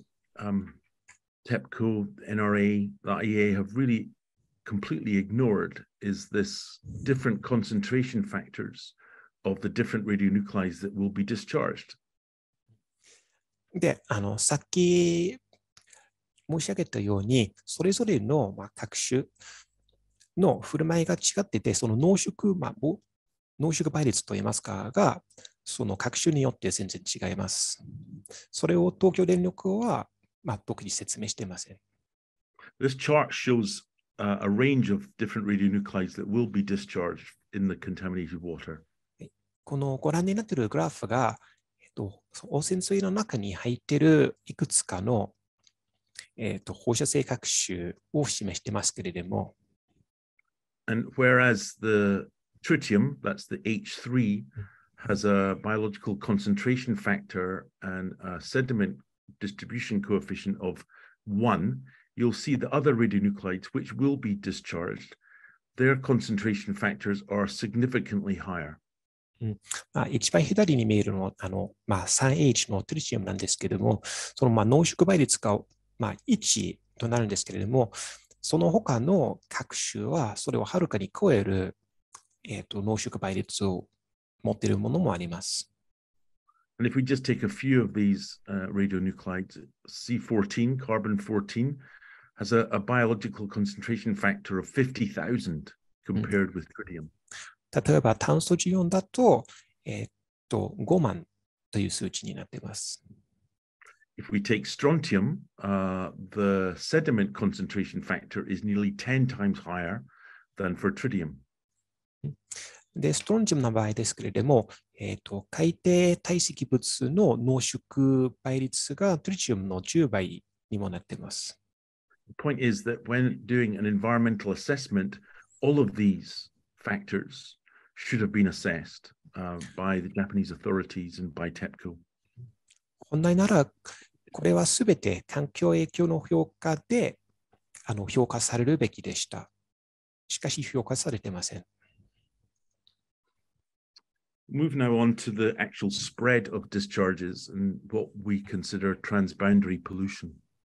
TEPCO, NRA, the IEA have really completely ignored is this different concentration factors of the different radionuclides that will be discharged. で、さっき申し上げたように、それぞれの各種の振る舞いが違ってて、その濃縮倍率といいますかが、その各種によって全然違います。それを東京電力は特に説明していません。 This chart shows a range of different radionuclides that will be discharged in the contaminated water. このご覧になっているグラフが、汚染水の中に入っているいくつかの、放射性核種を示していますけれども。 And whereas the tritium, that's the H3, has a biological concentration factor and a sediment distribution coefficient of 1, you'll see the other radionuclides which will be discharged, their concentration factors are significantly higher. 一番左に見えるのは3H のトリチウムなんですけれども、その濃縮倍率が1となるんですけれども、その他の各種はそれをはるかに超える、濃縮倍率を持っているものもあります。 And if we just take a few of these radionuclides, C14, carbon 14, has a biological concentration factor of 50,000 compared with tritium. 例えば炭素14だと、5万という数値になっています。 If we take strontium, the sediment concentration factor is nearly 10 times higher than for tritium. で、ストロンチウムの場合ですけれども、海底堆積物の濃縮倍率がトリチウムの10倍にもなっています。 The point is that when doing an environmental assessment, all of these factors should have been assessed by the Japanese authorities and by TEPCO. 本来なら、これはすべて環境影響の評価で評価されるべきでした。しかし評価されていません。 Move now on to the actual spread of discharges and what we consider transboundary pollution.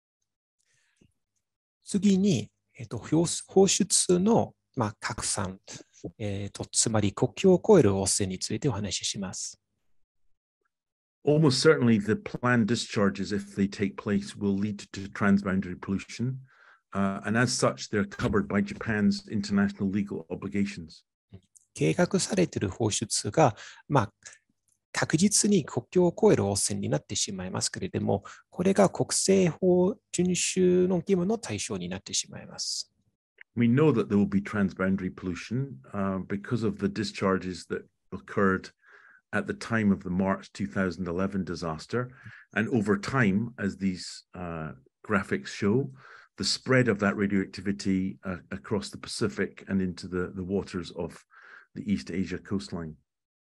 次に、放出の拡散、つまり国境を越える汚染についてお話しします。 Almost certainly the planned discharges, if they take place, will lead to transboundary pollution. And as such, they're covered by Japan's international legal obligations. 計画されている放出が、 確実に国境を越える汚染になってしまいますけれども、これが国政法遵守の義務の対象になってしまいます。 We know that there will be transboundary pollution because of the discharges that occurred at the time of the March 2011 disaster. And over time, as these graphics show, the spread of that radioactivity across the Pacific and into the waters of the East Asia coastline.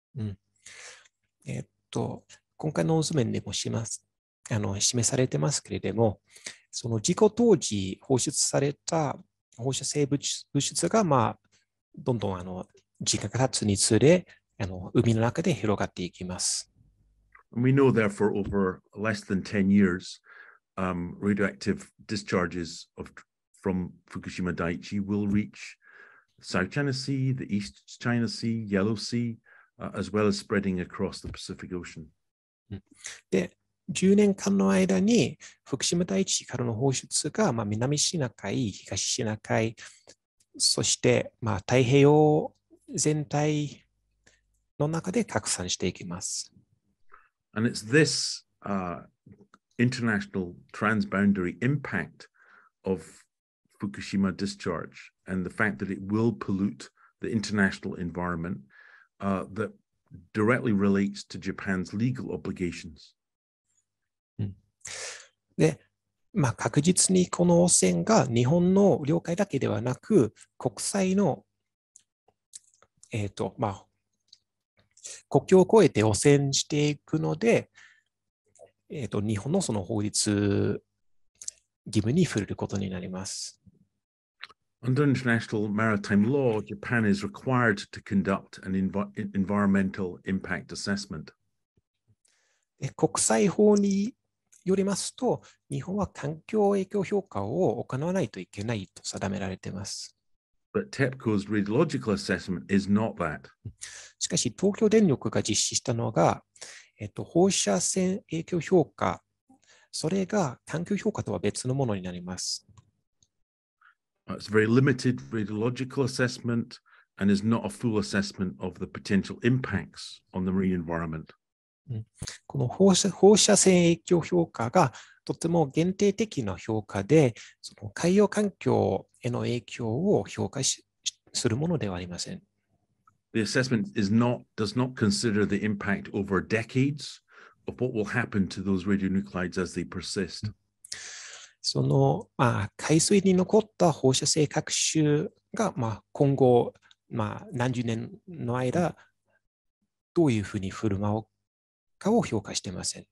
今回の図面でも示されてますけれども、その事故当時放出された放射性物質が、どんどん時間が経つにつれ、海の中で広がっていきます。 We know, therefore, over less than 10 years, radioactive discharges from Fukushima Daiichi will reach South China Sea, the East China Sea, Yellow Sea, as well as spreading across the Pacific Ocean. で、10年間の間に福島第一からの放出が、南シナ海、東シナ海、そして、太平洋全体の中で拡散していきます。 And it's this international transboundary impact of Fukushima discharge and the fact that it will pollute the international environment that directly relates to Japan's legal obligations. で、確実にこの汚染が日本の領海だけではなく、国際の、国境を越えて汚染していくので、日本のその法律義務に触れることになります。 Under international maritime law, Japan is required to conduct an environmental impact assessment. 国際法によりますと、日本は環境影響評価を行わないといけないと定められています。 But TEPCO's radiological assessment is not that. しかし、東京電力が実施したのが、放射線影響評価、それが環境評価とは別のものになります。 It's a very limited radiological assessment and is not a full assessment of the potential impacts on the marine environment. この放射線影響評価がとても限定的な評価で、その海洋環境への影響を評価するものではありません。 The assessment does not consider the impact over decades of what will happen to those radionuclides as they persist. その、海水に残った放射性核種が、今後、何十年の間、どういうふうに振る舞うかを評価していません。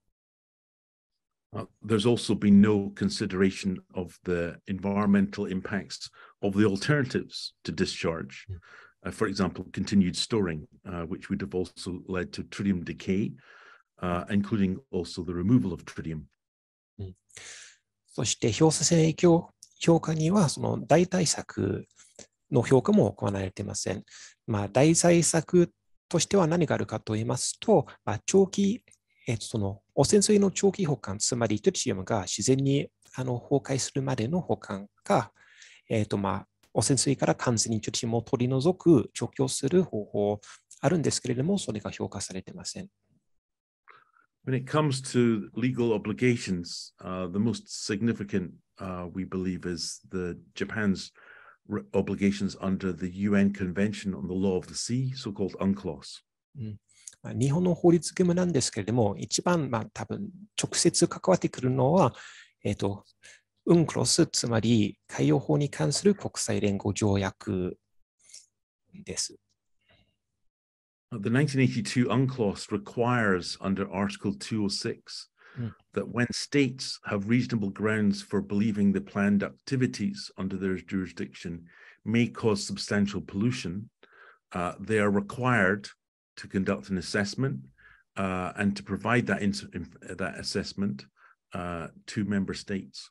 There's also been no consideration of the environmental impacts of the alternatives to discharge. For example, continued storing, which would have also led to tritium decay, including also the removal of tritium. そして放射線影響評価にはその代替策の評価も行われていません。代替策としては何があるかと言いますと、長期、その汚染水の長期保管、つまりトリチウムが自然に崩壊するまでの保管か、汚染水から完全にトリチウムを取り除く、除去する方法あるんですけれども、それが評価されていません。 When it comes to legal obligations, the most significant, we believe, is Japan's obligations under the UN Convention on the Law of the Sea, so-called UNCLOS. 日本の法律義務なんですけれども、一番、多分直接関わってくるのは、UNCLOS、つまり海洋法に関する国際連合条約です。 The 1982 UNCLOS requires under Article 206 that when states have reasonable grounds for believing the planned activities under their jurisdiction may cause substantial pollution, they are required to conduct an assessment and to provide that assessment to member states.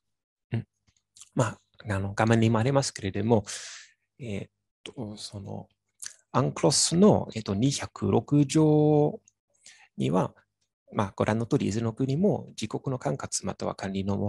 画面にもありますけれども、そのUNCLOSの、206条には、ご覧の通り、いずれの国も自国の管轄または管理の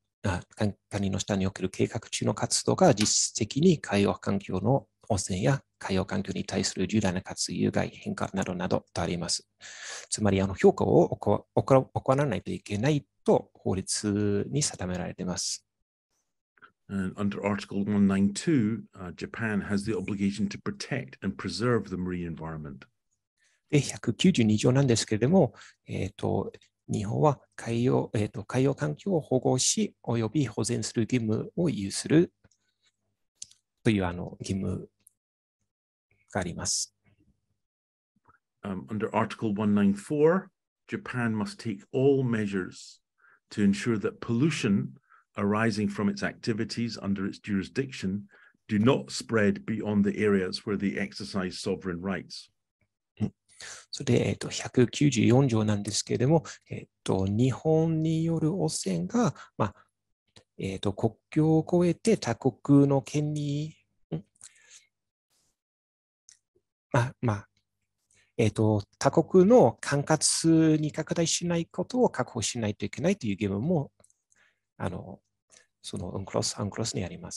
下における計画中の活動が実質的に海洋環境の汚染や海洋環境に対する重大なかつ有害変化などなどとあります。つまり、評価を行わないといけないと法律に定められています。 And under Article 192, Japan has the obligation to protect and preserve the marine environment. で、192条なんですけれども、日本は海洋環境を保護し、および保全する義務を有するという義務があります。 Under Article 194, Japan must take all measures to ensure that pollution arising from its activities under its jurisdiction do not spread beyond the areas where they exercise sovereign rights. それで、194条なんですけれども、日本による汚染が、国境を越えて他国の権利、他国の管轄に拡大しないことを確保しないといけないという義務も、そのアンクロスにあります。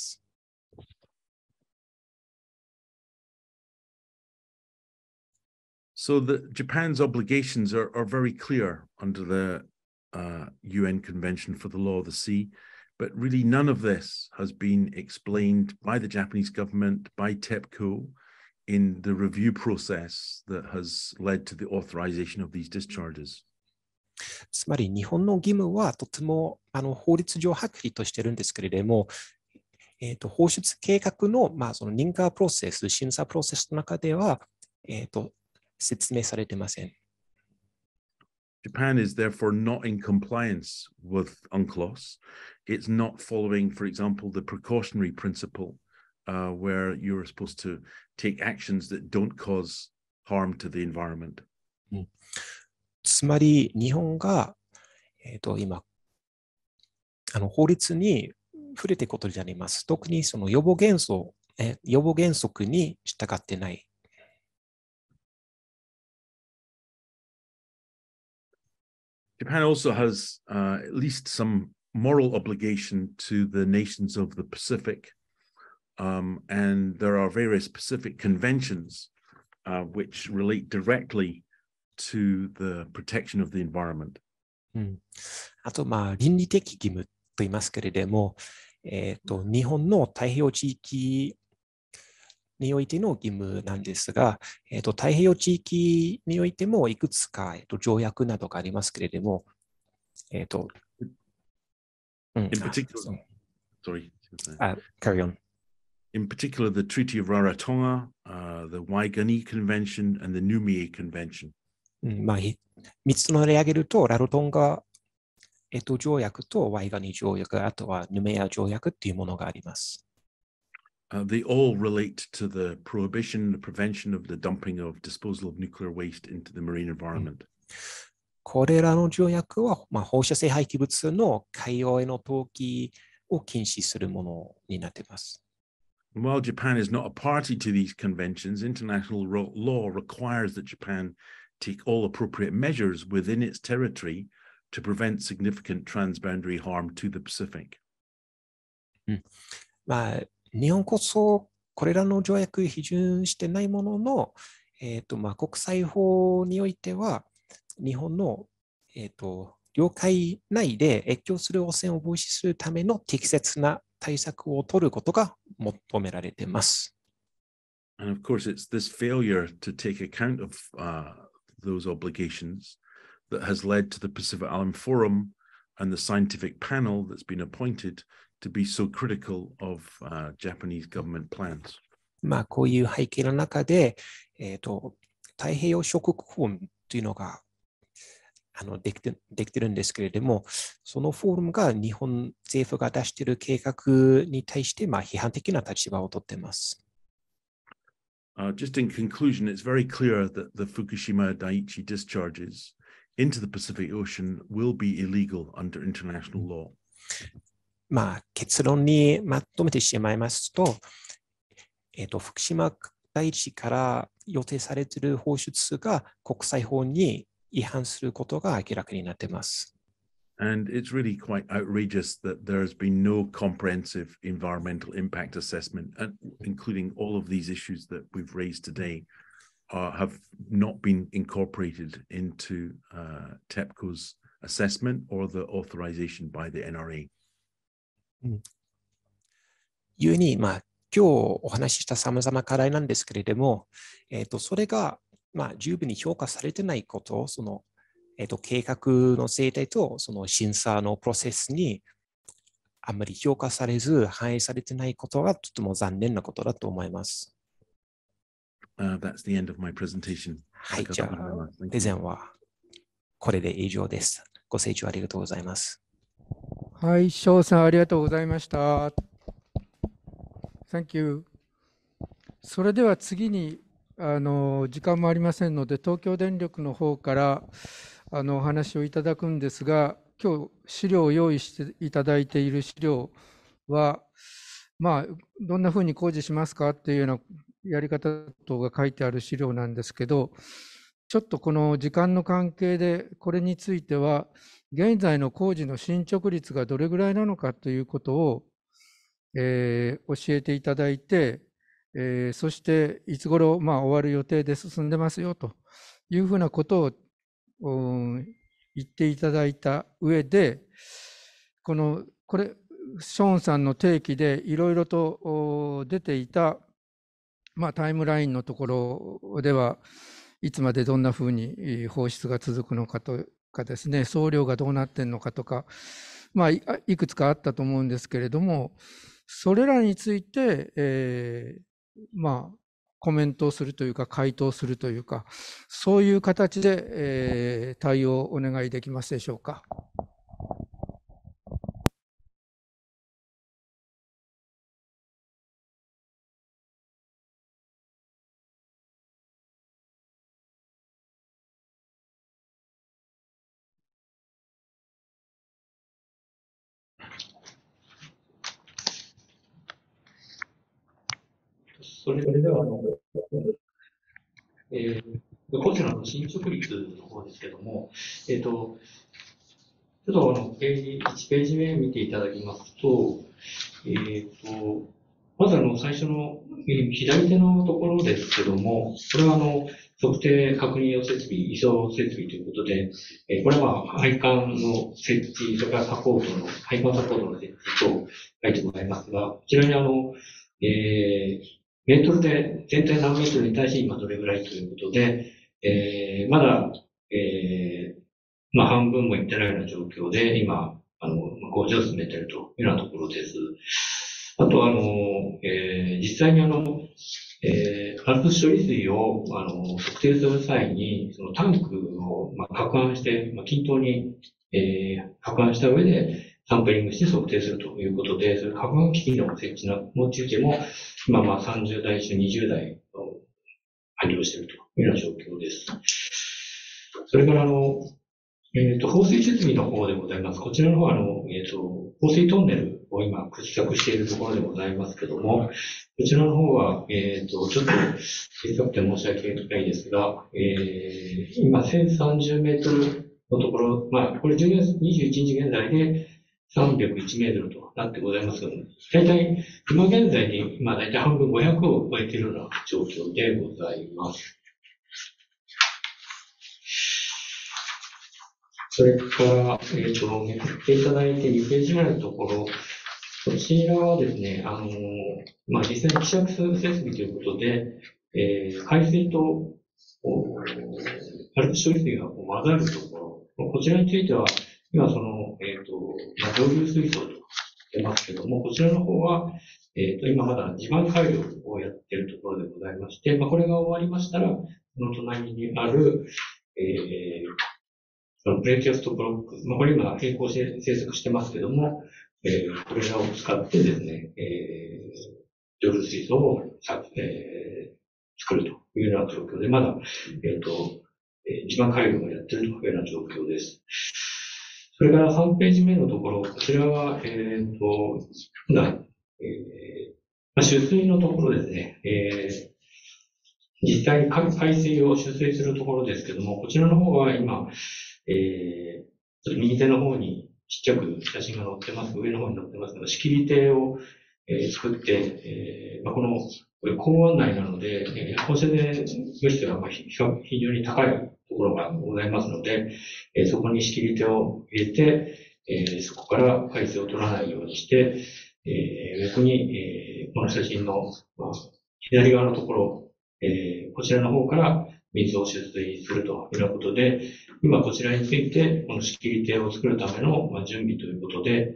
So Japan's obligations are very clear under the UN Convention for the Law of the Sea, but really none of this has been explained by the Japanese government, by TEPCO, in the review process that has led to the authorization of these discharges. つまり日本の義務はとても法律上はっきりとしているんですけれども、放出計画の、その認可プロセス、審査プロセスの中では、説明されていません。 Japan is therefore not in compliance with UNCLOS. It's not following, for example, the precautionary principle, where you're supposed to take actions that don't cause harm to the environment. つまり日本が、今法律に触れていることになります。特にその予防原則に従ってない。 Japan also has at least some moral obligation to the nations of the Pacific, and there are various Pacific conventions which relate directly to the protection of the environment. あと、倫理的義務と言いますけれども、日本の太平洋地域においての義務なんですが、太平洋地域においてもいくつか、条約などがありますけれども、 In particular, sorry, carry on. In particular, the Treaty of Rarotonga, the Waigani Convention, and the Nouméa Convention. 3つの例を挙げると、ラロトンガ、条約とワイガニ条約、あとはヌメア条約というものがあります。 They all relate to the prohibition, the prevention of the dumping of disposal of nuclear waste into the marine environment. これらの条約は、放射性廃棄物の海洋への投棄を禁止するものになっています。 While Japan is not a party to these conventions, international law requires that Japan take all appropriate measures within its territory to prevent significant transboundary harm to the Pacific. 日本こそこれらの条約批准してないものの、国際法においては日本の、領海内で越境する汚染を防止するための適切な対策を取ることが求められています。 And of course, it's this failure to take account of those obligations that has led to the Pacific Island Forum and the scientific panel that's been appointed to be so critical of Japanese government plans. こういう背景の中で、太平洋諸国フォームというのができてるんですけれども、そのフォームが日本政府が出している計画に対して批判的な立場をとっています。 Just in conclusion, it's very clear that the Fukushima Daiichi discharges into the Pacific Ocean will be illegal under international law. 結論にまとめてしまいますと、福島第一から予定されている放出が国際法に違反することが明らかになっています。 And it's really quite outrageous that there has been no comprehensive environmental impact assessment. And including all of these issues that we've raised today, have not been incorporated into TEPCO's assessment or the authorization by the NRA. 故に、今日お話ししたさまざまな課題なんですけれども、それが、十分に評価されてないこと、その、計画の制定とその審査のプロセスにあんまり評価されず、反映されてないことがとても残念なことだと思います。 That's the end of my presentation. はい、じゃあ、プレゼンはこれで以上です。ご清聴ありがとうございます。 はい、翔さんありがとうございました。Thank you。それでは次に時間もありませんので、東京電力の方からお話をいただくんですが、今日資料を用意していただいている資料は、どんなふうに工事しますかっていうようなやり方等が書いてある資料なんですけど、ちょっとこの時間の関係で、これについては、現在の工事の進捗率がどれぐらいなのかということを、教えていただいて、そしていつ頃、終わる予定で進んでますよというふうなことを言っていただいた上で、これ、ショーンさんの提起でいろいろと出ていた、タイムラインのところでは、いつまでどんなふうに放出が続くのかとかですね、送料がどうなってんのかとか、いくつかあったと思うんですけれども、それらについて、コメントをするというか、回答するというか、そういう形で、対応をお願いできますでしょうか。 それではこちらの進捗率の方ですけども、ちょっと1ページ目見ていただきますと、まず最初の左手のところですけども、これは測定確認用設備、移送設備ということで、これは配管の設置、それから配管サポートの設置と書いてございますが、こちらにメートルで、全体何メートルに対して今どれぐらいということで、まだ、半分もいってないような状況で、今、工事を進めているというようなところです。あと、実際にALPS処理水を、測定する際に、そのタンクを、攪拌して、均等に、攪拌した上で、サンプリングして測定するということで、それ攪拌機器の設置のついても、今30台中20台を完了しているというような状況です。それから放水設備の方でございます。こちらの方は放水トンネルを今掘削しているところでございますけども、こちらの方はちょっと小さくて申し訳ないですが、今1030メートルのところ、これ12月21日現在で301メートルとなってございますけども、大体、今現在に、大体半分500を超えているような状況でございます。それから、めくっていただいて2ページ目のところ、こちらはですね、実際に希釈設備ということで、海水と、ALPS処理水が混ざるところ、こちらについては、今蒸留水槽と出ますけども、こちらの方は、今まだ地盤改良をやっているところでございまして、これが終わりましたら、この隣にある、ブレーキアストブロック、これ今並行して制作してますけども、これらを使ってですね、蒸留水槽を作るというような状況で、まだ、地盤改良をやっているというような状況です。それから3ページ目のところ、こちらは、取水のところですね、実際に海水を取水するところですけども、こちらの方は今、ちょっと右手の方にちっちゃく写真が載ってます、上の方に載ってますけど、仕切り手を、 作って、これ高温内なので、放射線物質が非常に高いところがございますので、そこに仕切り手を入れて、そこから海水を取らないようにして、逆に、この写真の、左側のところ、こちらの方から水を取水するというようなことで、今こちらについて、この仕切り手を作るための準備ということで、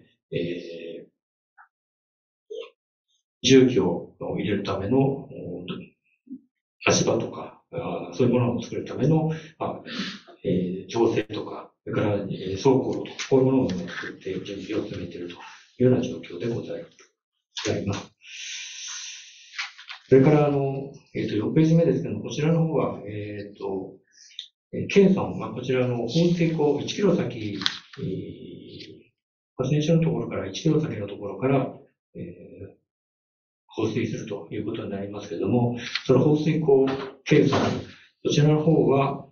重機を入れるための足場とか、そういうものを作るための、調整とか、それから倉庫とか、こういうものを作って準備を進めているというような状況でございます。それから、6ページ目ですけども、こちらの方は、ケンさん、こちらの放水口1キロ先、発電所のところから1キロ先のところから、放水するということになりますけれども、その放水口計算、そちらの方は、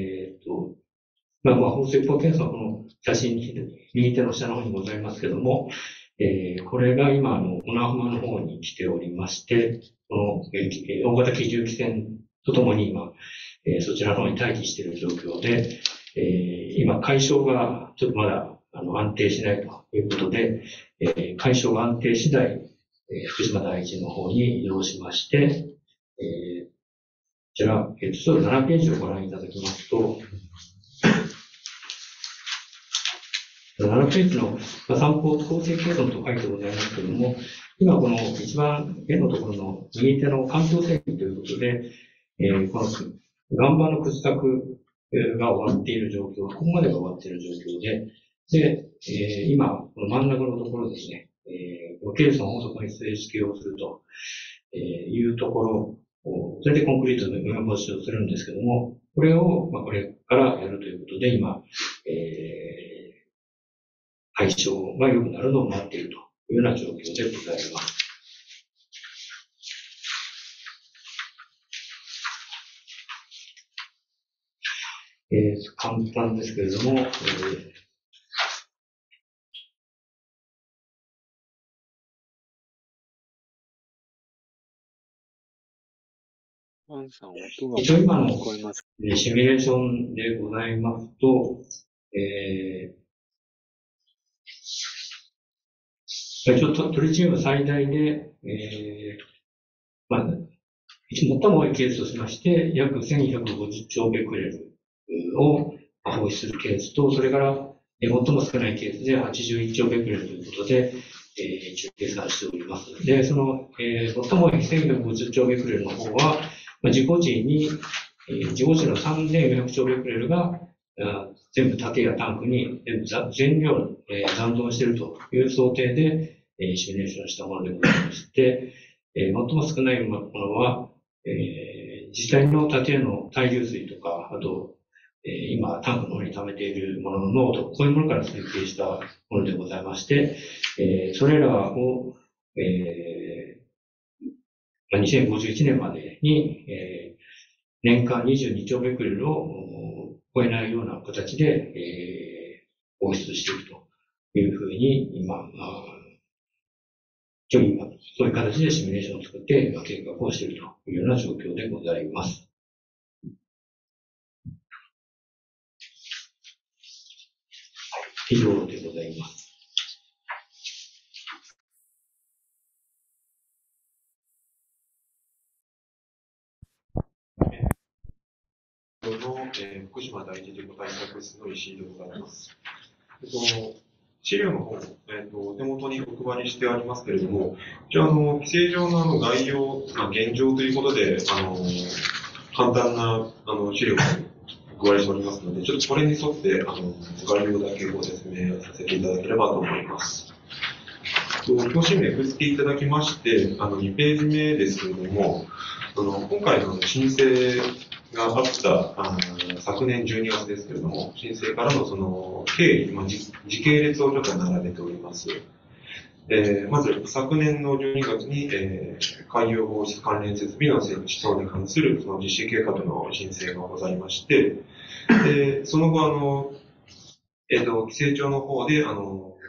放水口計算はこの写真に右手の下の方にございますけれども、これが今、小名浜の方に来ておりまして、この大型機重機船とともに今、そちらの方に待機している状況で、今、海象がちょっとまだ安定しないということで、海象が安定次第、福島第一の方に移動しまして、こちら、ちょっと7ページをご覧いただきますと、7ページの散歩構成計算と書いてございますけれども、今この一番絵のところの右手の環境整備ということで、この岩盤の掘削が終わっている状況、ここまでが終わっている状況で、今、この真ん中のところですね、ケーソンをそこに据え付けをするというところ、それでコンクリートの埋め戻しをするんですけども、これを、これからやるということで、今、解消が良くなるのを待っているというような状況でございます。簡単ですけれども、一応今のシミュレーションでございますと、一応トリチウム最大で、最も多いケースとしまして、約1150兆ベクレルを放出するケースと、それから最も少ないケースで81兆ベクレルということで、一応計算しております。で、その、最も多い1150兆ベクレルの方は、自己値の3400兆ベクレルが、全部竹やタンクに全量、残存しているという想定で、シミュレーションしたものでございまして、最も少ないものは、実際の建屋の耐流水とか、あと、今、タンクの方に溜めているものの濃度、こういうものから推定したものでございまして、それらを、2051年までに、年間22兆ベクレルを超えないような形で、放出していくというふうに、今、そういう形でシミュレーションを作って計画をしているというような状況でございます。以上でございます。 福島第一事故対策室の石井でございます。資料の方、お手元にお配りしてありますけれども、一応規制上の概要、現状ということで、簡単な資料をお配りしておりますので、ちょっとこれに沿って概要だけご説明させていただければと思います。表紙めくっていただきまして、2ページ目ですけれども、今回の申請があった昨年12月ですけれども、申請からのその経緯、時系列をちょっと並べております。まず、昨年の12月に、海洋放出関連設備の設置等に関するその実施計画の申請がございまして、その後、規制庁の方で、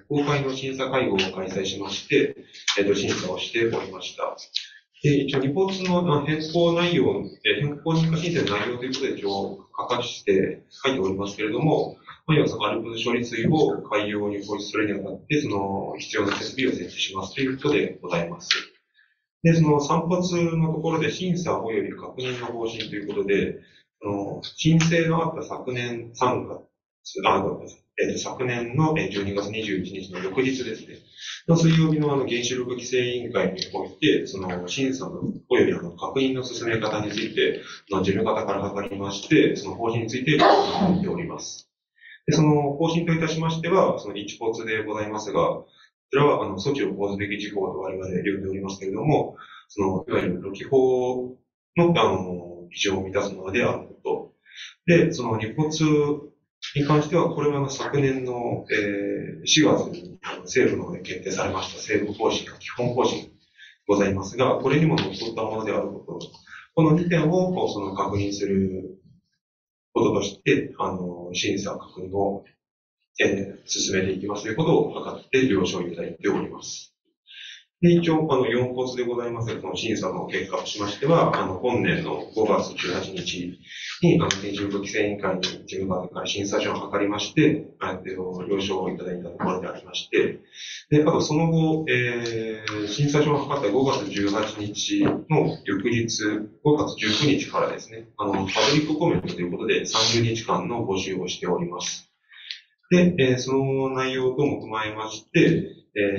公開の審査会合を開催しまして、審査をしておりました。で、一応、リポートの変更内容、変更認可申請の内容ということで、一応、書かして書いておりますけれども、要はそのアルプス処理水を海洋に放出するにあたって、その必要な設備を設置しますということでございます。で、その散発のところで審査及び確認の方針ということで、申請のあった昨年3月、昨年の12月21日の翌日ですね、水曜日の原子力規制委員会において、その審査の及び確認の進め方について、事務方から諮りまして、その方針について考えております。で、その方針といたしましては、その一発でございますが、こちらは措置を講ずべき事項と我々呼んでおりますけれども、そのいわゆるロキ法の基準を満たすものであること。で、その日没に関しては、これは昨年の、4月に政府の方で決定されました政府方針が基本方針ございますが、これにものっとったものであること。この2点をその確認することとして、審査確認を、進めていきますということを図って了承いただいております。で、一応、4発でございますが、その審査の結果としましては、本年の5月18日に、原子力規制委員会に事務方から審査書を図りまして、了承をいただいたところでありまして、で、あとその後、審査書を図った5月18日の翌日、5月19日からですね、パブリックコメントということで30日間の募集をしております。で、その内容とも踏まえまして、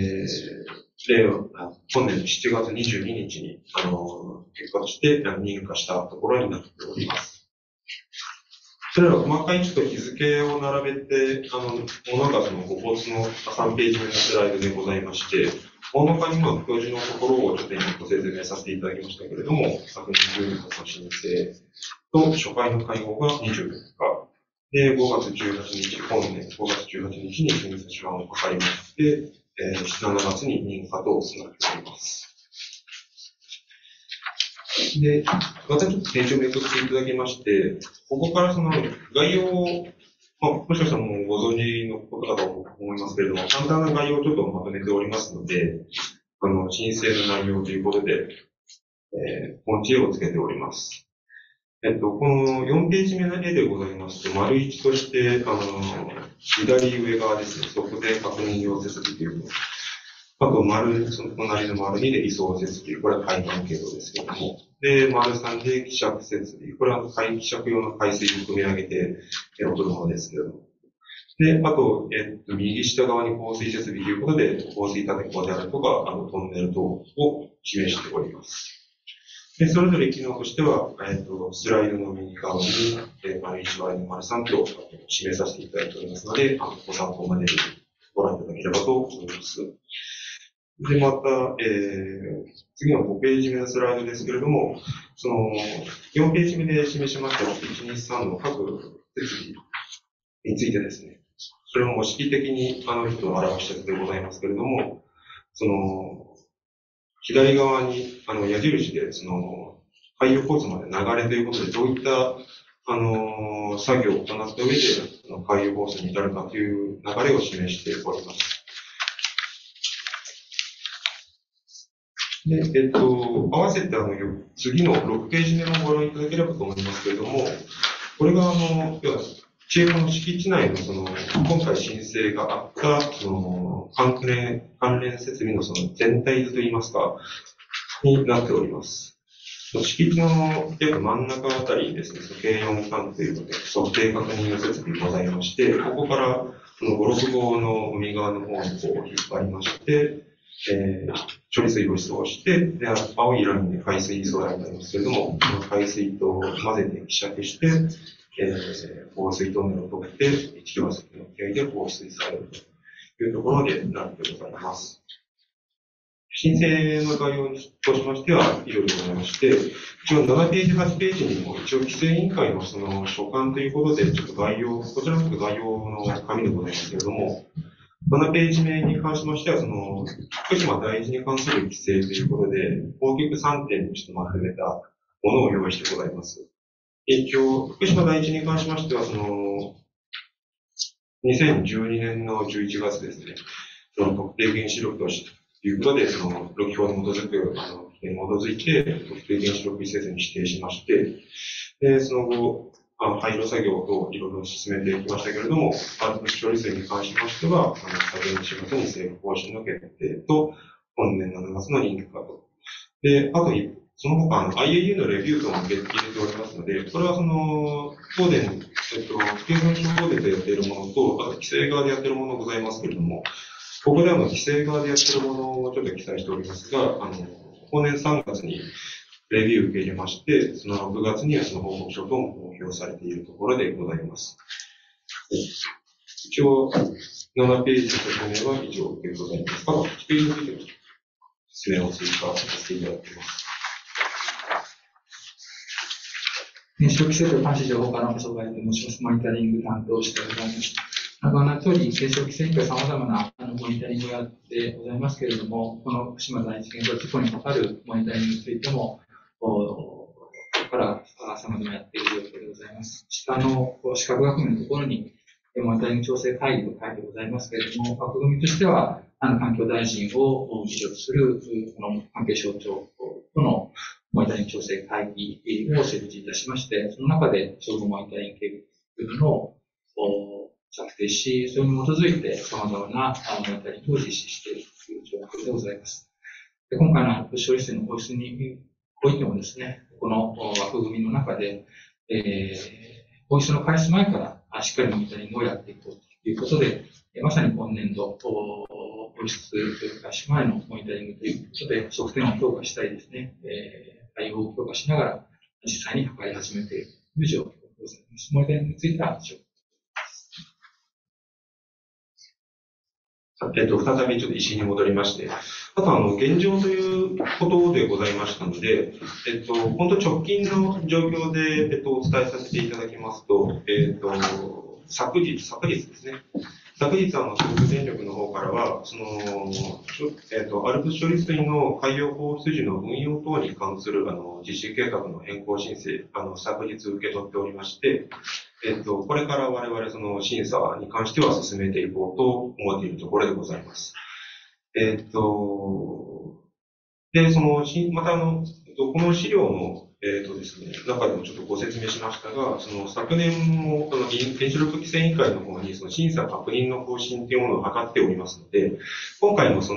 本年の7月22日に、結果として認可したところになっております。それらは細かいちょっと日付を並べて、ものがその5ポツの3ページ目のスライドでございまして、大まかに表示のところをちょっと今ご説明させていただきましたけれども、昨年12月の申請と初回の会合が24日、で、5月18日、本年5月18日に審査書案を図りまして、7月に認可となっております。で、またちょっとページをめくっていただきまして、ここからその概要を、もしかしたらもうご存知のことだと思いますけれども、簡単な概要をちょっとまとめておりますので、申請の内容ということで、本地絵をつけております。この4ページ目の絵でございますと、丸1として、左上側ですね、測定確認用設備というの。あと、その隣の丸2で位相設備、これは海岸経路ですけれども。で、丸3で希釈設備、これは希釈用の海水を汲み上げて、送るものですけれども。で、あと、右下側に放水設備ということで、放水立て坑であるとか、トンネル等を示しております。で、それぞれ機能としては、スライドの右側に、丸1、丸2、丸3と示させていただいておりますので、ご参考までにご覧いただければと思います。で、また、次の5ページ目のスライドですけれども、その、4ページ目で示しました1、2、3の各設備についてですね、それも模式的に人を表した図でございますけれども、その、左側に矢印で、その、海洋交通まで流れということで、どういった、作業を行った上で、海洋交通に至るかという流れを示しております。で、合わせて次の6ページ目もご覧いただければと思いますけれども、これが要は、地方の敷地内の今回申請があった、関連設備の全体図といいますか、になっております。敷地の約真ん中あたりにですね、計4管ということで、測定確認の設備がございまして、ここから、5、6号の海側の方に引っ張りまして、処理水を輸送して、で、青いラインで海水輸送ラインになりますけれども、この海水と混ぜて希釈して、放水トンネルを通って、1キロ先の沖合で放水されるというところでなってございます。申請の概要としましては以上でございまして、一応7ページ、8ページにも一応規制委員会の所管ということで、ちょっと概要、こちらの概要の紙でございますけれども、7ページ目に関しましては、福島第一に関する規制ということで、大きく3点にしてまとめたものを用意してございます。一応、福島第一に関しましては、2012年の11月ですね。 その特定原子力ということで、その6標に基づく、規定に基づいて、特定原子力施設に指定しまして、で、その後、廃炉作業をいろいろ進めていきましたけれども、ALPS処理水に関しましては、昨年4月に政府方針の決定と、本年7月の認可と。で、あと、その他、IAEA のレビューとも入れておりますので、これは東電、経産省東電でやっているものと、あと規制側でやっているものございますけれども、ここで規制側でやっているものをちょっと記載しておりますが、本年3月にレビューを受け入れまして、その6月にはその報告書とも公表されているところでございます。一応、7ページの説明は以上でございます。あと、1ページについての説明を追加させていただきます。 原子力規制と監視情報課の細川と申します。モニタリング担当してございます。ご案内の通り、原子力規制委員会様々なモニタリングをやってございますけれども、この福島第一原発事故にかかるモニタリングについても、ここから様々やっている状況でございます。下の四角枠面のところに、モニタリング調整会議と書いてございますけれども、枠組みとしては、環境大臣を議長とする、この関係省庁とのモニタリング調整会議を設置いたしまして、その中で総合モニタリング計画を策定し、それに基づいて様々なモニタリングを実施しているという状況でございます。で、今回の処理水の放出においてもですね、この枠組みの中で、放出の開始前からしっかりモニタリングをやっていこうということで、まさに今年度、放出開始前のモニタリングということで、側点を強化したりですね、対応を強化しながら、実際に測り始めているという状況でございます。モニタリングについては以上。 再びちょっと石井に戻りまして、あと現状ということでございましたので、本当直近の状況で、お伝えさせていただきますと、昨日ですね。昨日東北電力の方からは、ALPS 処理水の海洋放出時の運用等に関する実施計画の変更申請、昨日受け取っておりまして、これから我々その審査に関しては進めていこうと思っているところでございます。で、またこの資料のですね、中でもちょっとご説明しましたが、昨年も原子力規制委員会の方に審査確認の方針というものを図っておりますので、今回も昨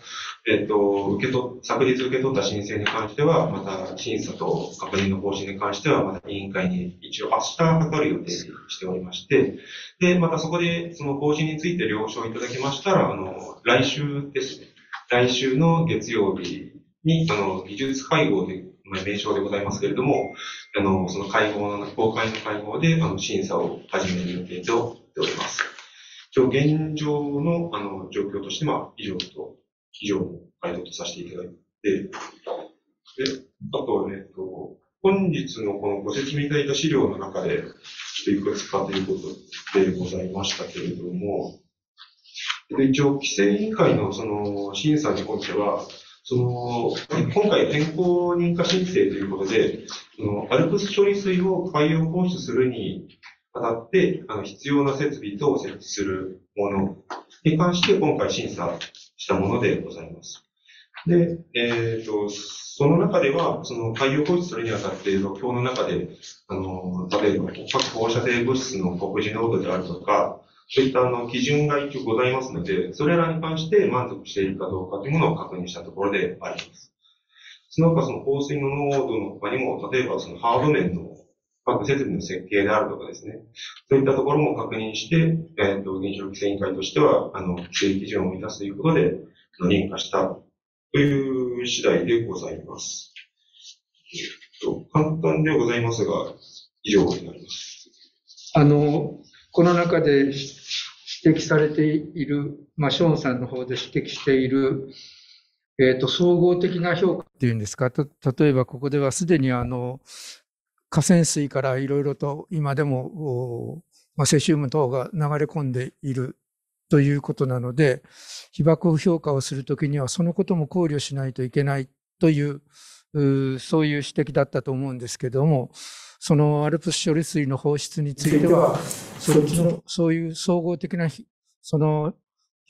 日受け取った申請に関しては、また審査と確認の方針に関しては、また委員会に一応明日諮る予定しておりまして、で、またそこでその方針について了承いただきましたら、来週ですね、来週の月曜日に、技術会合で、名称でございますけれども、その公開の会合で、審査を始める予定となっております。現状の、状況として、以上の回答とさせていただいて、で、あと、本日のこのご説明いただいた資料の中で、いくつかということでございましたけれども、一応、規制委員会の審査においては、今回変更認可申請ということで、ALPS 処理水を海洋放出するにあたって、必要な設備等を設置するものに関して今回審査したものでございます。で、その中では、海洋放出するにあたって、表の中で、例えば、各放射性物質の告示濃度であるとか、そういった基準が一応ございますので、それらに関して満足しているかどうかというものを確認したところであります。その他、放水の濃度の他にも、例えばハード面の各設備の設計であるとかですね、そういったところも確認して、原子力規制委員会としては、規制基準を満たすということで、認可したという次第でございます。簡単ではございますが、以上になります。 この中で指摘されている、ショーンさんの方で指摘している、総合的な評価っていうんですか、例えばここではすでに河川水からいろいろと今でもセシウム等が流れ込んでいるということなので、被曝評価をするときにはそのことも考慮しないといけないという、そういう指摘だったと思うんですけども、そのALPS処理水の放出については、そういう総合的なその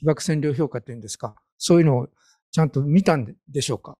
被爆線量評価っていうんですか、そういうのをちゃんと見たんでしょうか。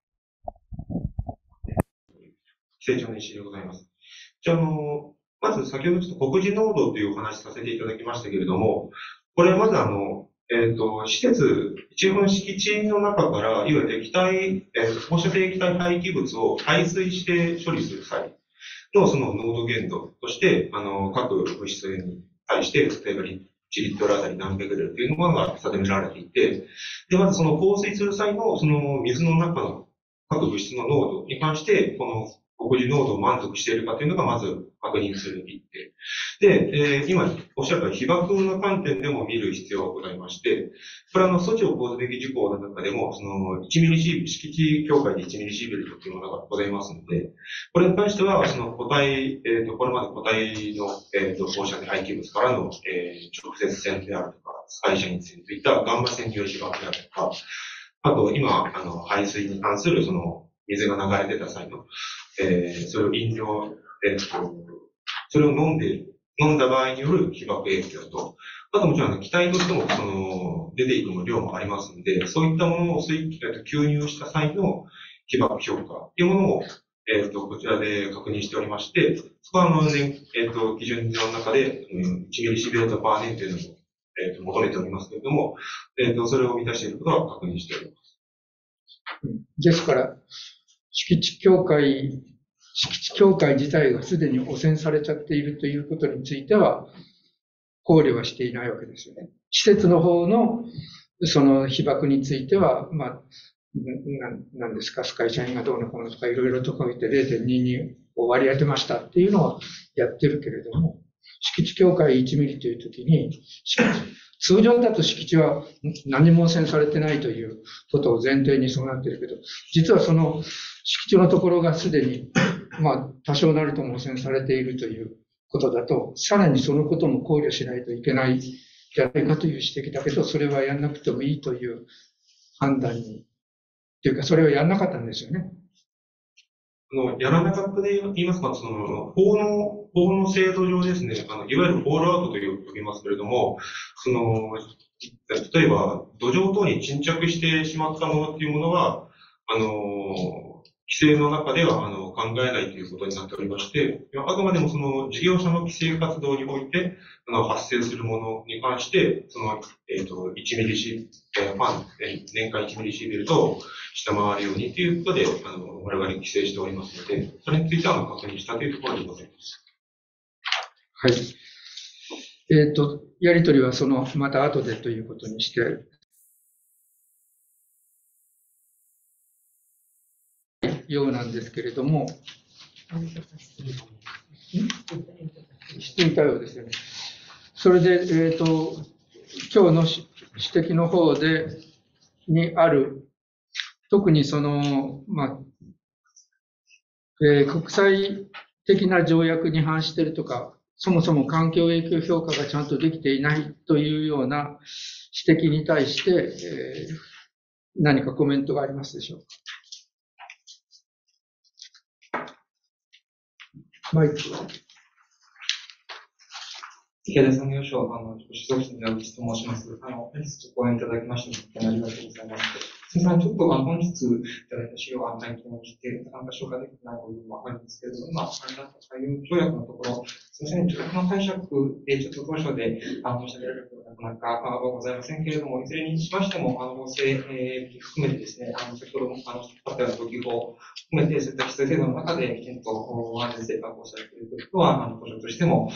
規制庁の石井でございます。じゃあ、まず先ほどちょっと黒人農道というお話させていただきましたけれども、これまず施設、一部の敷地の中から、いわゆる液体、放射性液体廃棄物を排水して処理する際のその濃度限度として、各物質に対して、例えば1リットルあたり何百ルというものが定められていて、で、まずその放水する際のその水の中の各物質の濃度に関して、この黒人濃度を満足しているかというのがまず確認する一点。で、今おっしゃった被爆の観点でも見る必要がございまして、これは措置を講ずべき事項の中でも、その1ミリシーベル、敷地境界で1ミリシーベルトというものがございますので、これに関しては、その固体、これまで固体の、放射性廃棄物からの、直接線であるとか、再射引線といったガンマ線粒子爆であるとか、あと今、排水に関するその水が流れ出た際の、それを飲料、それを飲んだ場合による被爆影響と、あともちろん気体としても出ていく量もありますので、そういったものを吸入した際の被爆評価というものを、こちらで確認しておりまして、そこは基準の中で、1ミリシーベルトパー年というのも、求めておりますけれども、それを満たしていることは確認しております。 ですから、敷地境界自体がすでに汚染されちゃっているということについては、考慮はしていないわけですよね。施設の方の、その被爆については、まあ、何ですか、スカイシャインがどうのこうのとか、いろいろと書いて 0.22 を割り当てましたっていうのはやってるけれども、敷地境界1ミリというときに、通常だと敷地は何も汚染されてないということを前提にそうなっているけど、実はその敷地のところがすでに、まあ、多少なりとも汚染されているということだと、さらにそのことも考慮しないといけないじゃないかという指摘だけど、それはやんなくてもいいという判断に、というか、それをやんなかったんですよね。 やらなかったで言いますか、法の制度上ですね、いわゆるホールアウトと呼びますけれども、例えば、土壌等に沈着してしまったものっていうものは、規制の中では考えないということになっておりまして、あくまでもその事業者の規制活動において発生するものに関して、1ミリシー、年間1ミリシーベルトを下回るようにということで、我々規制しておりますので、それについては確認したというところでございます。 はい。やりとりはまた後でということにして、ようなんですけれども、していたようですよね。それで、今日の指摘の方にある、特に国際的な条約に反しているとか、そもそも環境影響評価がちゃんとできていないというような指摘に対して、何かコメントがありますでしょうか。マイク。 池田産業省、指導室に質問します。本日ご覧いただきまして、ありがとうございます。すみません、ちょっと本日いただいた資料が内見をして、なかなか消化できてない部分もあるんですけれども、今、海洋条約のところ、すみません、ちょっとこの解釈で、ちょっと当初で申し上げられることがなかなかはございませんけれども、いずれにしましても、法制含めてですね、先ほどもあったようなご記号を含めて、そういった規制制度の中で、きちんと安全性が確保されているということは、補助としても、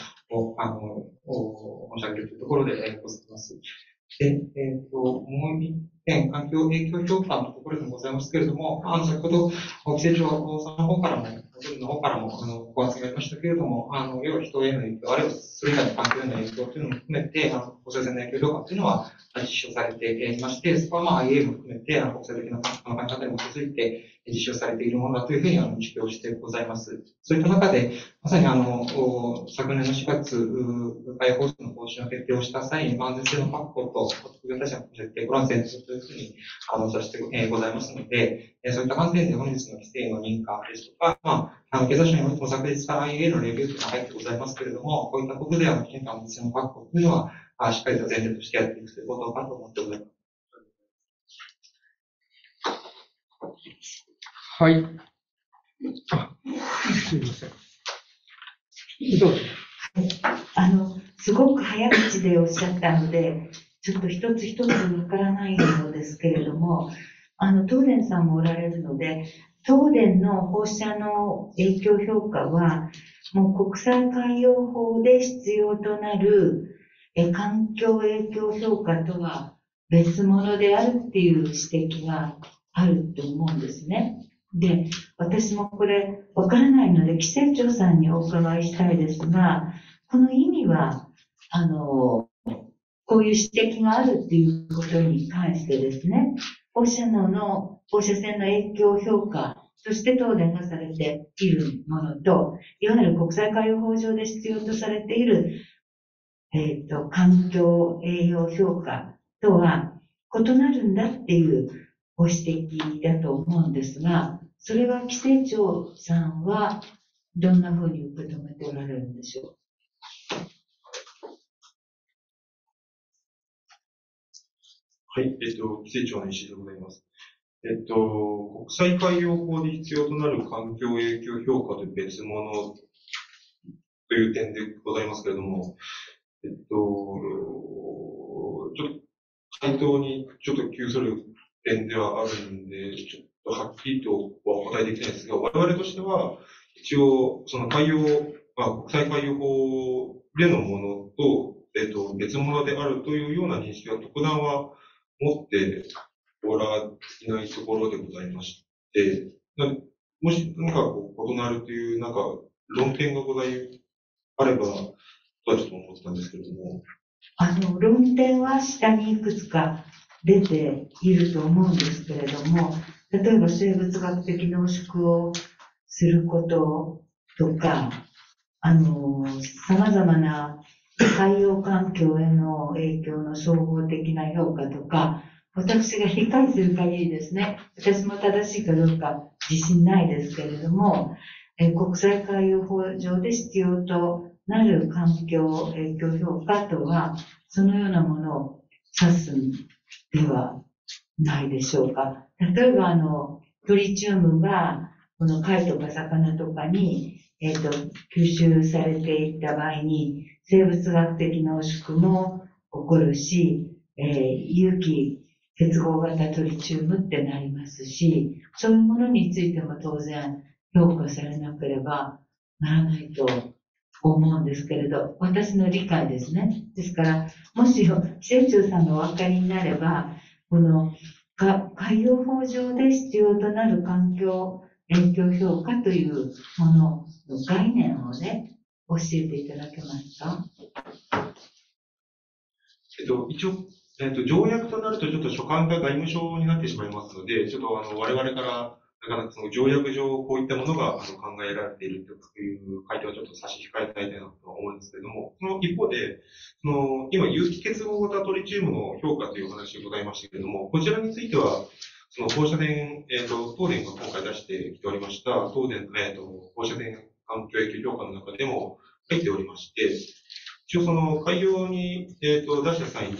申し上げるというところでございます。で、もう一点、環境影響評価のところでもございますけれども、先ほど、規制庁さんの方からも、の方からも、ご発言がありましたけれども、要は人への影響、あるいはそれ以外の環境への影響というのも含めて、放射線の影響評価というのは実施されていまして、そこはIA も含めて、国際的な考え方に基づいて実施されているものだというふうに認識をしてございます。そういった中で、まさに昨年の4月、海洋放出の方針を決定をした際に、安全性の確保と特別対策の設定、これは前提というふうにさせてございますので、そういった観点で本日の規制の認可ですとか、経済省においても昨日から IA のレビューというのが入ってございますけれども、こういったことできちんと安全性の確保というのは、しっかりと前提としてやっていくということかと思ってございます。 はい。すいません。どうぞ。 すごく早口でおっしゃったので、ちょっと一つ一つわからないのですけれども、東電さんもおられるので、東電の放射の影響評価は、もう国際海洋法で必要となる環境影響評価とは別物であるっていう指摘があると思うんですね。で、私もこれわからないので、規制庁さんにお伺いしたいですが、この意味は、こういう指摘があるっていうことに関してですね、放射線の影響評価として東電がされているものと、いわゆる国際海洋法上で必要とされている、環境栄養評価とは異なるんだっていうご指摘だと思うんですが、それは規制庁さんはどんなふうに受け止めておられるんでしょう。 はい、規制庁の石井でございます。国際海洋法で必要となる環境影響評価と別物という点でございますけれども、ちょっと回答にちょっと窮する点ではあるんで、ちょっとはっきりとはお答えできないですが、我々としては、一応、その国際海洋法でのものと、別物であるというような認識は特段は持っておらいないところでございまして、もし何か異なるという論点があれば、とはちょっと思ってたんですけれども。 論点は下にいくつか出ていると思うんですけれども、例えば生物学的濃縮をすることとか、様々な海洋環境への影響の総合的な評価とか、私が理解する限りですね、私も正しいかどうか自信ないですけれども、国際海洋法上で必要となる環境影響評価とは、そのようなものを指すんではないでしょうか。例えば、トリチウムが、この貝とか魚とかに、吸収されていった場合に、生物学的濃縮も起こるし、有機結合型トリチウムってなりますし、そういうものについても当然評価されなければならないと思うんですけれど、私の理解ですね。ですから、もし規制庁さんがお分かりになれば、この海洋法上で必要となる環境影響評価というものの概念をね、教えていただけますか？ 一応、条約となるとちょっと所管が外務省になってしまいますので、ちょっと我々からなかなかその条約上こういったものが考えられているという回答はちょっと差し控えたいなと思うんですけれども、その一方で、今有機結合型トリチウムの評価というお話がございましたけれども、こちらについては、その放射線、東電が今回出してきておりました、放射線環境影響評価の中でも入っておりまして、一応その海洋に、出した際に、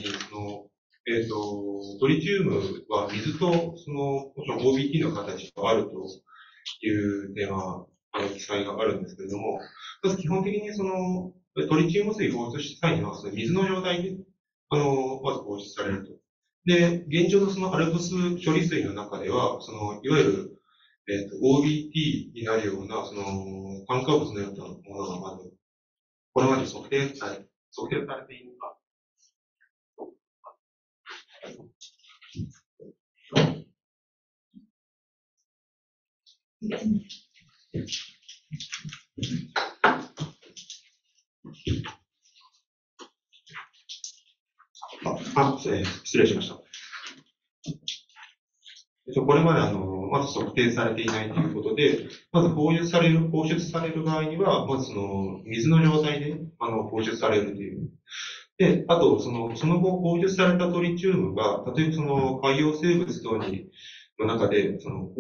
トリチウムは水と、もちろん OBT の形があるという点は、記載があるんですけれども、まず基本的にトリチウム水放出した際には、水の状態で、まず放出されると。で、現状のアルプス処理水の中では、いわゆる、OBT になるような、炭化物のようなものがまず、これまで測定されているのか。失礼しました。これまでまず測定されていないということで、まず放出される場合には、まず水の状態で放出されるという。で、あと、その後放出されたトリチウムが、例えば海洋生物等の中で、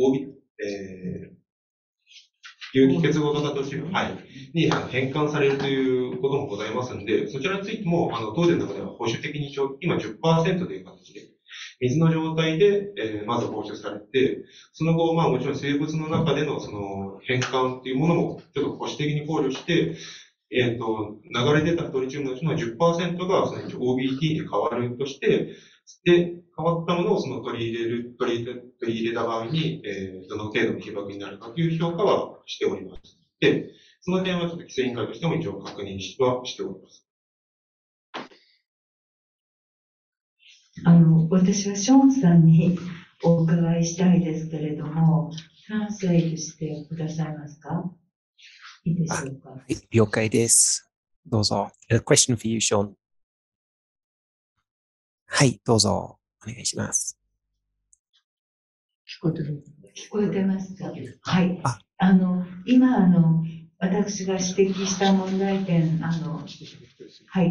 有機結合型トリチウム、に変換されるということもございますので、そちらについても、当電の中では保守的に今 10% という形で、 水の状態で、まず放出されて、その後、もちろん生物の中でのその変換っていうものもちょっと保守的に考慮して、流れ出たトリチウムのうちの 10% がその OBT に変わるとして、で、変わったものをその取り入れた場合に、どの程度の被曝になるかという評価はしております。で、その点はちょっと規制委員会としても一応確認はしております。 私はショーンさんにお伺いしたいですけれども、トランスレートしてくださいますか？いいでしょうか？ はい、了解です。どうぞ。A question for you, Sean. はい、どうぞ。お願いします。 聞こえてる？ 聞こえてますか？はい。今、私が指摘した問題点、はい。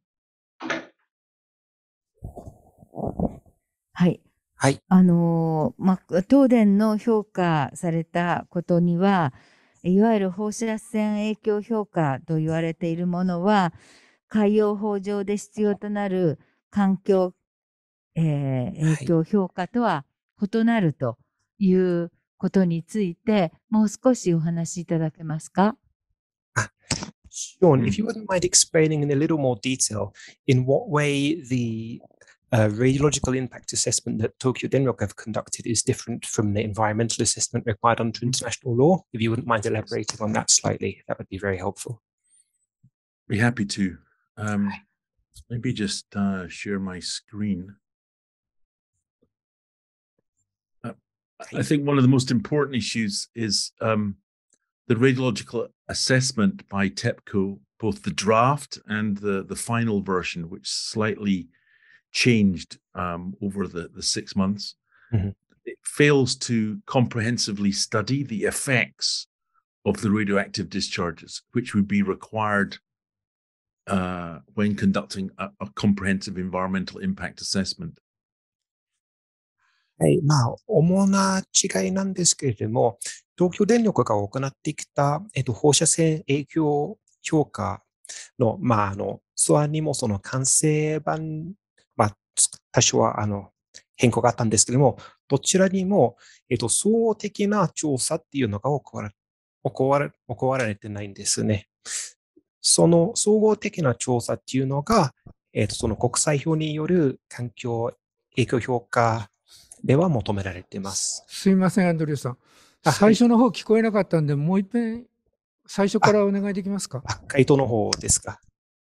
はい。 はい。 東電の評価されたことには、いわゆる放射線影響評価と言われているものは、海洋法上で必要となる環境、影響評価とは異なるということについて、もう少しお話しいただけますか ？Sean, if you wouldn't mind explaining in a little more detail in what way the radiological impact assessment that Tokyo Denrock have conducted is different from the environmental assessment required under international law. If you wouldn't mind elaborating on that slightly, that would be very helpful. Be happy to. Maybe just share my screen. I think one of the most important issues is the radiological assessment by TEPCO, both the draft and the final version, which slightly changed over the 6 months. Mm-hmm. It fails to comprehensively study the effects of the radioactive discharges, which would be required when conducting a comprehensive environmental impact assessment. はい。主な違いなんですけれども、東京電力が行ってきた、放射線影響評価の、素案にもその完成版、多少は、変更があったんですけれども、どちらにも、総合的な調査っていうのが行われてないんですね。その総合的な調査っていうのが、その国際法による環境影響評価では求められています。 すいません、アンドリューさん。最初の方聞こえなかったんで、もう一遍、最初からお願いできますか？ 回答の方ですか？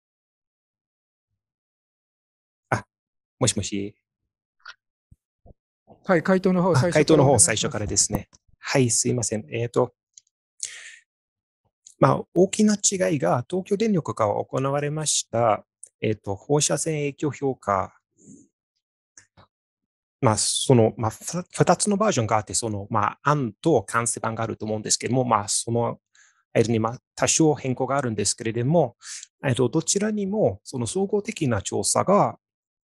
もしもし。 はい、回答の方、 回答の方、最初からですね。はい、すいません。大きな違いが、東京電力が行われました、放射線影響評価。2つのバージョンがあって、案と完成版があると思うんですけれども、その間に多少変更があるんですけれども、どちらにもその総合的な調査が、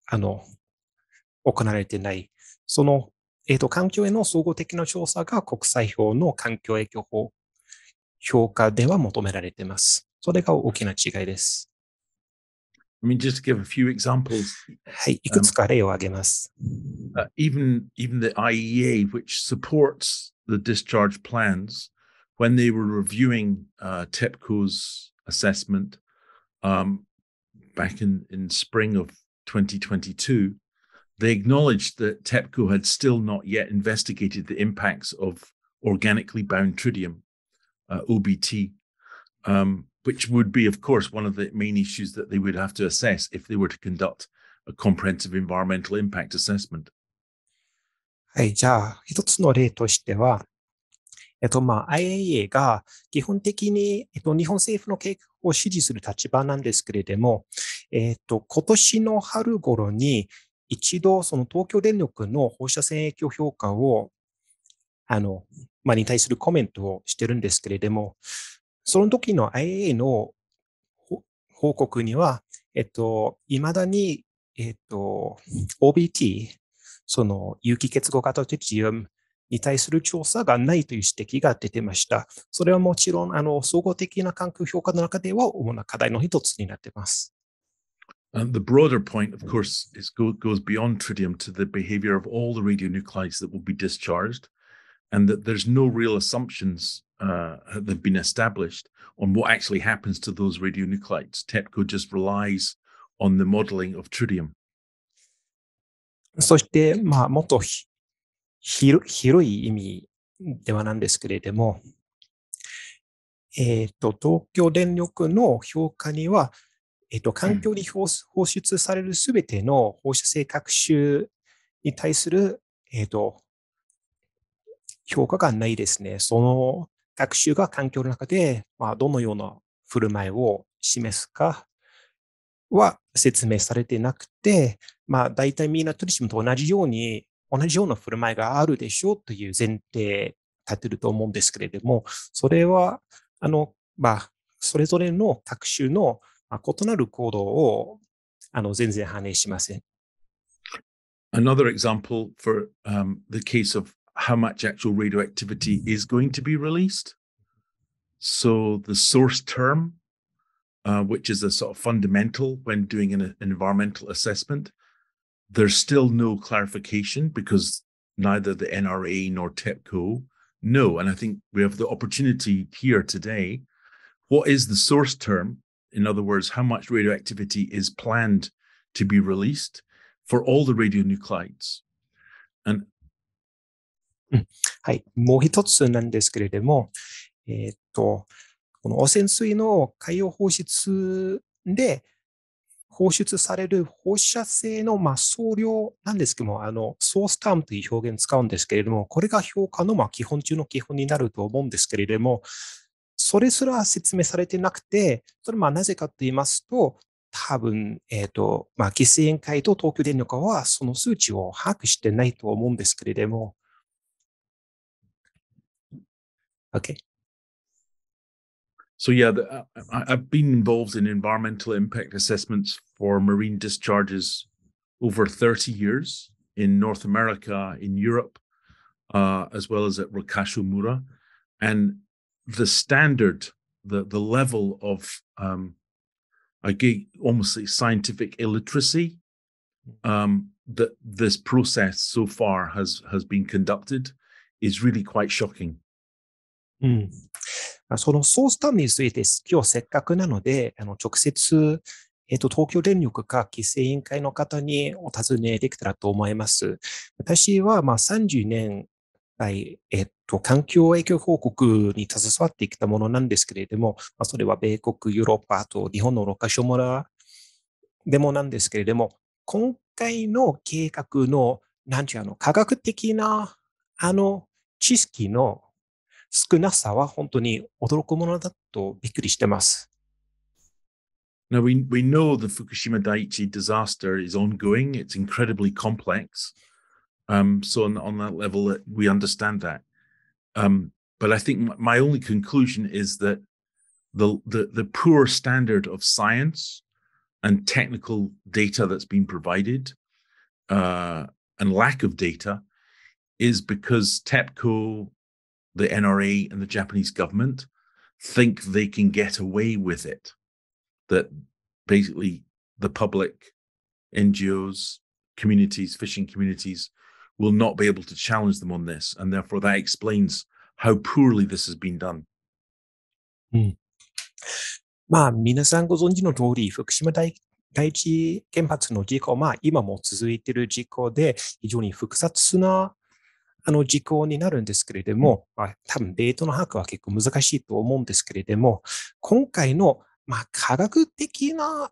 行われていない。その、環境への総合的な調査が国際法の環境影響法評価では求められています。それが大きな違いです。 just to give a few examples. はい、いくつか例を挙げます。 Even the IEA, which supports the discharge plans, when they were reviewing TEPCO's assessment back in spring of 2022, they acknowledged that TEPCO had still not yet investigated the impacts of organically bound tritium, OBT, which would be, of course, one of the main issues that they would have to assess if they were to conduct a comprehensive environmental impact assessment. はい、じゃあ、一つの例としては、IAEA が基本的に、日本政府の計画を支持する立場なんですけれども、今年の春頃に一度、その東京電力の放射線影響評価を、に対するコメントをしてるんですけれども、その時の IAEA の報告には、未だに、OBT、その有機結合型トリチウムに対する調査がないという指摘が出てました。それはもちろん、総合的な環境評価の中では主な課題の一つになっています。 And the broader point, of course, goes beyond tritium to the behavior of all the radionuclides that will be discharged, and that there's no real assumptions that have been established on what actually happens to those radionuclides. TEPCO just relies on the modeling of tritium. そして、もっと広い意味ではなんですけれども、東京電力の評価には、環境に放出されるすべての放射性核種に対する、評価がないですね。その核種が環境の中で、どのような振る舞いを示すかは説明されてなくて、大体みんなトリチウムと同じような振る舞いがあるでしょうという前提立てると思うんですけれども、それは、それぞれの核種の異なる行動を全然反映しません。 Another example for the case of how much actual radioactivity is going to be released. So the source term, which is a sort of fundamental when doing an environmental assessment, there's still no clarification because neither the NRA nor TEPCO know. And I think we have the opportunity here today. What is the source term? In other words, how much radioactivity is planned to be released for all the radionuclides? And はい。もう一つなんですけれども、この汚染水の海洋放出で放出される放射性の総量なんですけども、ソースタームという表現を使うんですけれども、これが評価の基本中の基本になると思うんですけれども、それすら説明されてなくて、それなぜかと言いますと、多分、規制委員会と東京電力はその数値を把握してないと思うんですけれども。Okay. So yeah, I've been involved in environmental impact assessments for marine discharges over 30 years in North America, in Europe, as well as at Rokashomura. And the standard, the level of, I get almost like scientific illiteracy that this process so far has been conducted is really quite shocking. そのソースタームについて今日せっかくなので、直接、東京電力か規制委員会の方にお尋ねできたらと思います。私は30年来、環境影響報告に携わってきたものなんですけれども、それは米国、ヨーロッパと日本の六ヶ所村でもなんですけれども、今回の計画の、科学的な、知識の少なさは本当に驚くものだとびっくりしてます。 Now, we know the Fukushima Daiichi disaster is ongoing. It's incredibly complex. So on that level, we understand that. But I think my only conclusion is that the poor standard of science and technical data that's been provided and lack of data is because TEPCO, the NRA, and the Japanese government think they can get away with it. That basically the public, NGOs, communities, fishing communities will not be able to challenge them on this. And therefore that explains how poorly this has been done. 皆さんご存知の通り、福島第一原発の事故、今も続いている事故で、非常に複雑な事項になるんですけれども、多分データの把握は結構難しいと思うんですけれども、今回の、科学的な、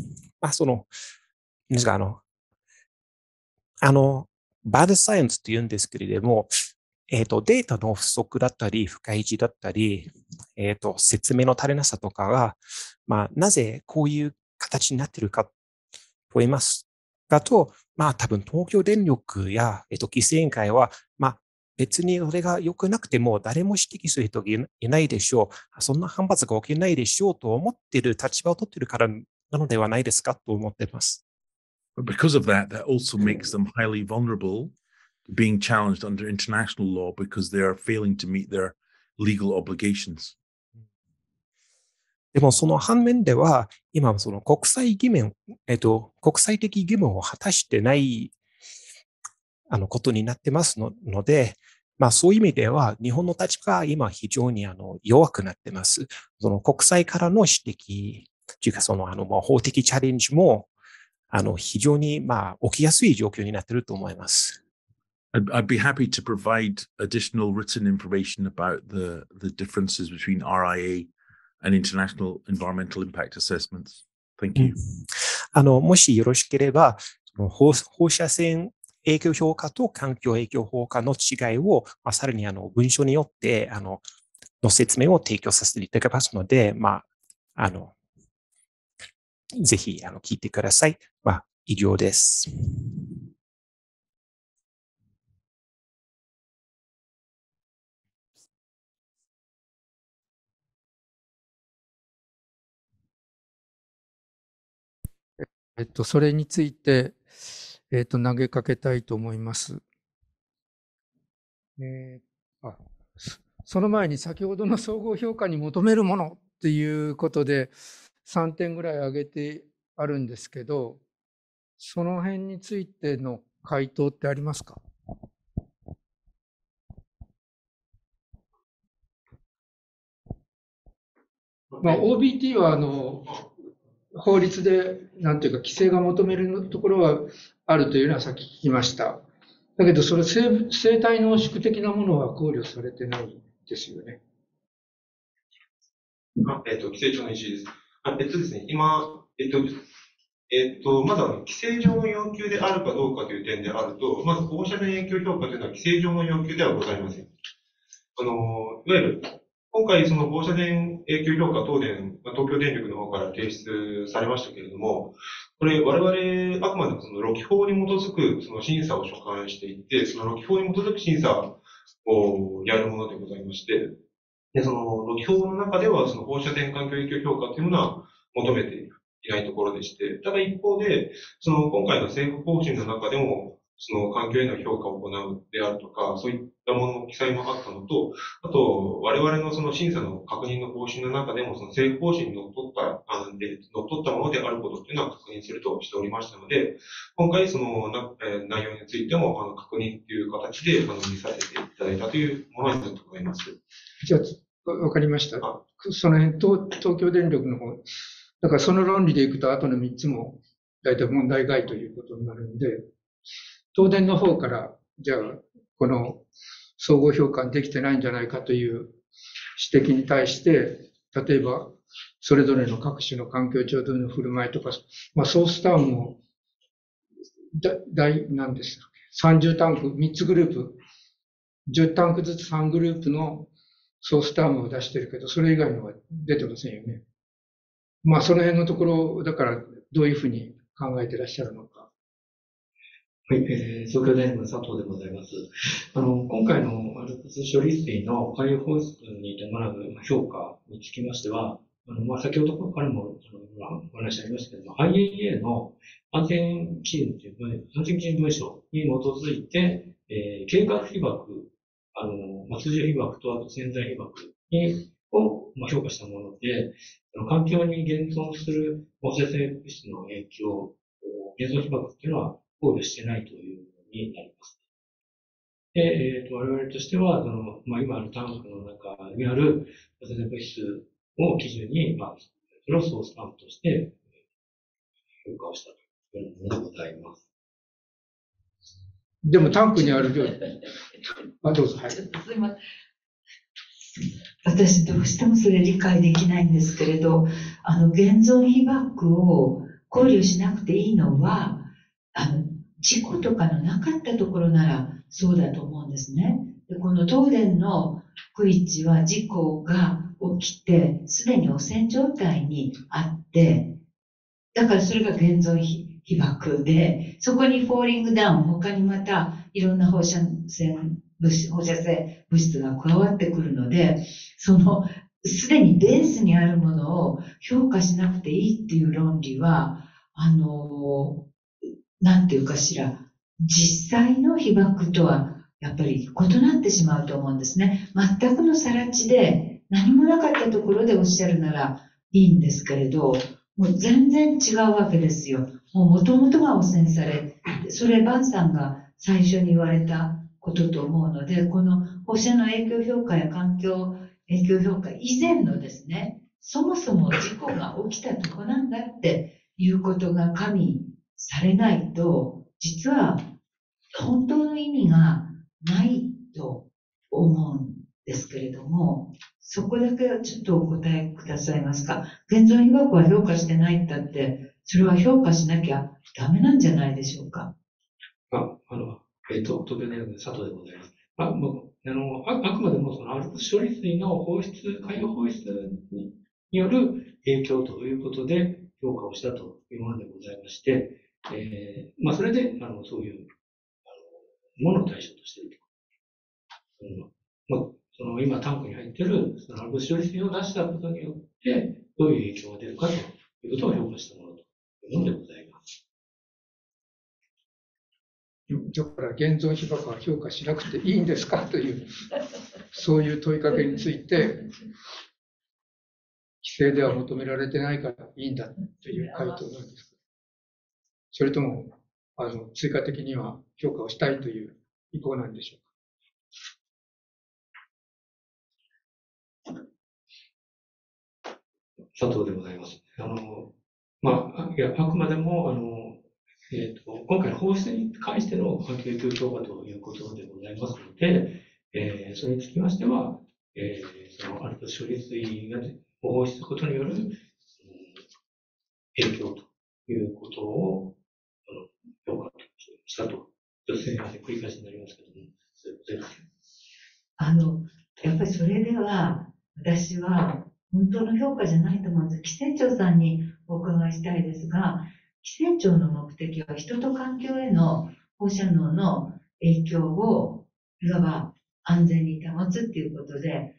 バードサイエンスというんですけれども、データの不足だったり、不開示だったり、説明の足りなさとかが、なぜこういう形になっているかと言いますだと、多分東京電力や、規制委員会は、別にそれが良くなくても誰も指摘する人がいないでしょう。そんな反発が起きないでしょうと思っている立場を取っているからなのではないですかと思っています。 But because of that, that also makes them highly vulnerable to being challenged under international law because they are failing to meet their legal obligations. でもその反面では、今その国際的義務を果たしてないことになってますので、そういう意味では、日本の立場が今非常に弱くなってます。その国際からの指摘、というかその法的チャレンジも非常に起きやすい状況になっていると思います。 I'd be happy to provide additional written information about the differences between RIA and international environmental impact assessments. Thank you. もしよろしければ、放射線影響評価と環境影響評価の違いを、さらに文書によっての説明を提供させていただきますので、ぜひ聞いてください。以上です。 それについて、投げかけたいと思います。その前に先ほどの総合評価に求めるものっていうことで3点ぐらい挙げてあるんですけど、その辺についての回答ってありますか？OBT は法律でなんていうか規制が求めるところはあるというのはさっき聞きました。だけどそれ生態濃縮的なものは考慮されてないですよね。 規制庁の石井です。ですね、今、まず規制上の要求であるかどうかという点であると、まず放射線影響評価というのは規制上の要求ではございません。いわゆる、今回その放射線影響評価東京電力の方から提出されましたけれども、これ我々あくまでもそのロキ法に基づくその審査を所管していて、そのロキ法に基づく審査をやるものでございまして、で、そのロキ法の中ではその放射線環境影響評価というものは求めていないところでして、ただ一方で、その今回の政府方針の中でも、その環境への評価を行うであるとか、そういったものの記載もあったのと、あと、我々のその審査の確認の方針の中でも、その政府方針にのっとったものであることっていうのは確認するとしておりましたので、今回その内容についても確認という形で見させていただいたというものになってございます。 じゃあ、わかりました。その辺、東京電力の方、だからその論理でいくと、後の3つも大体問題外ということになるんで、東電の方から、じゃあ、この総合評価できてないんじゃないかという指摘に対して、例えば、それぞれの各種の環境調度の振る舞いとか、ソースタウンも、何でしたっけ、30タンク、3つグループ、10タンクずつ3グループのソースタウンを出してるけど、それ以外のは出てませんよね。その辺のところ、だから、どういうふうに考えてらっしゃるのか。 はい、東京電力の佐藤でございます。今回のALPS処理水の海洋放出に伴う評価につきましては、先ほどからもお話ありましたけれども、IAEA の安全基準文書に基づいて、計画被曝、通常被曝とあと潜在被曝を評価したもので、環境に現存する放射性物質の影響、現存被曝っていうのは考慮してないというものになります。で、我々としては、今あるタンクの中にある放射性物質を基準に、それをソースタンクとして評価をしたというものでございます。 でもタンクにある量、どうぞ。はい。 すいません。私どうしてもそれ理解できないんですけれど、現存被曝を考慮しなくていいのは、事故とかのなかったところならそうだと思うんですね。で、この東電の区域は事故が起きて、すでに汚染状態にあって、だからそれが現存被曝で、そこにフォーリングダウン、他にまたいろんな放射性物質が加わってくるので、すでにベースにあるものを評価しなくていいっていう論理は、なんていうかしら、実際の被曝とはやっぱり異なってしまうと思うんですね。全くの更地で何もなかったところでおっしゃるならいいんですけれど、もう全然違うわけですよ。もう元々が汚染され、それバンさんが最初に言われたことと思うので、この放射の影響評価や環境影響評価以前のですね、そもそも事故が起きたとこなんだっていうことが加味されないと、実は本当の意味がないと思うんですけれども、そこだけはちょっとお答えくださいますか。現存被爆は評価してないったって、それは評価しなきゃダメなんじゃないでしょうか。 東京大学の佐藤でございます。あくまでもそのALPS処理水の海洋放出による影響ということで評価をしたというものでございまして、それで、そういう、ものを対象としていると。今タンクに入っている、そのALPS処理水を出したことによって、どういう影響が出るかということを評価したものというものでございます。 だから現存被爆は評価しなくていいんですかという、そういう問いかけについて、規制では求められてないからいいんだという回答なんですか。それとも、追加的には評価をしたいという意向なんでしょうか。 佐藤でございます。あくまでも、今回の放出に関しての環境影響評価ということでございますので、それにつきましては、そのALPS処理水が放出することによる影響ということを評価したと。すみません、繰り返しになりますけども、そういうことです。 やっぱりそれでは、私は本当の評価じゃないと思うんです。規制庁さんにお伺いしたいですが、規制庁の目的は人と環境への放射能の影響をいわば安全に保つっていうことで、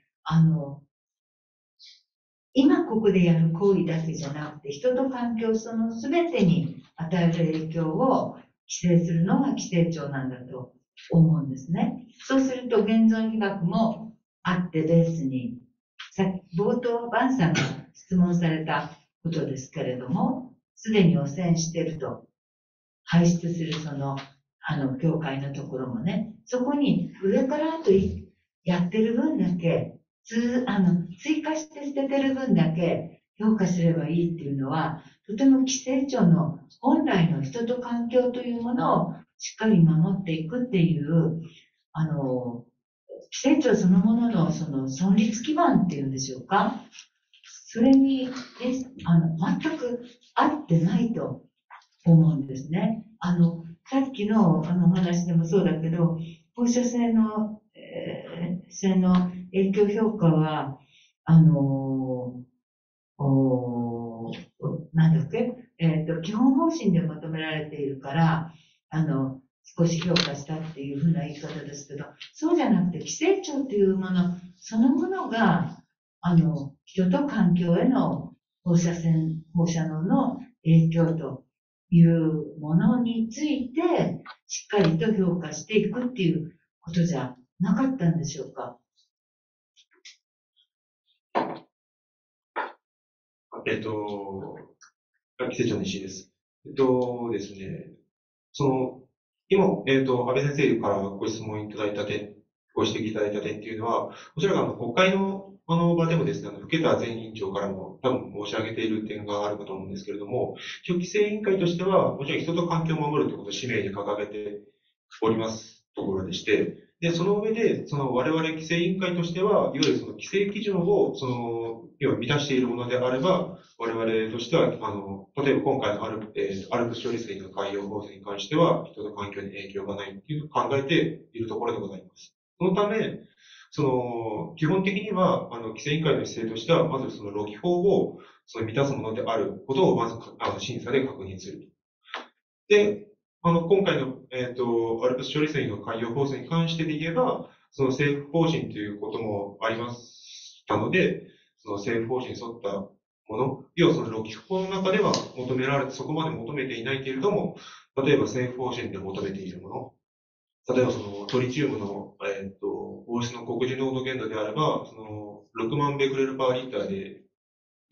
今ここでやる行為だけじゃなくて、人と環境その全てに与える影響を規制するのが規制庁なんだと思うんですね。そうすると現存被爆もあってベースに、冒頭バンさんが質問されたことですけれども、すでに汚染していると排出する境界のところもね、そこに上からあとやってる分だけ、追加して捨ててる分だけ評価すればいいっていうのは、とても規制庁の本来の人と環境というものをしっかり守っていくっていう、規制庁そのもののその存立基盤っていうんでしょうか。それに、全く合ってないと思うんですね。さっきのお話でもそうだけど、放射性の、影響評価は、なんだっけ、基本方針で求められているから、少し評価したっていうふうな言い方ですけど、そうじゃなくて、規制庁というものそのものが、人と環境への放射能の影響というものについて、しっかりと評価していくっていうことじゃなかったんでしょうか。 規制庁の石井です。ですね、今、安倍先生からご質問いただいた点、ご指摘いただいた点っていうのは、おそらく国会の場でもですね、福田前委員長からも多分申し上げている点があるかと思うんですけれども、規制委員会としては、もちろん人と環境を守るということを使命に掲げておりますところでして、で、その上で、我々規制委員会としては、いわゆる規制基準を、要は満たしているものであれば、我々としては、例えば今回のALPS処理水の海洋放出に関しては、人と環境に影響がないっていう考えているところでございます。そのため、基本的には、規制委員会の姿勢としては、まずロキ法を満たすものであることを、まず、審査で確認する。で、今回の、ALPS処理水の海洋放出に関してで言えば、政府方針ということもありましたので、政府方針に沿ったもの、要はロキ法の中では求められて、そこまで求めていないけれども、例えば政府方針で求めているもの、例えばトリチウムの、放出の告示濃度限度であれば、6万ベクレルパーリッターで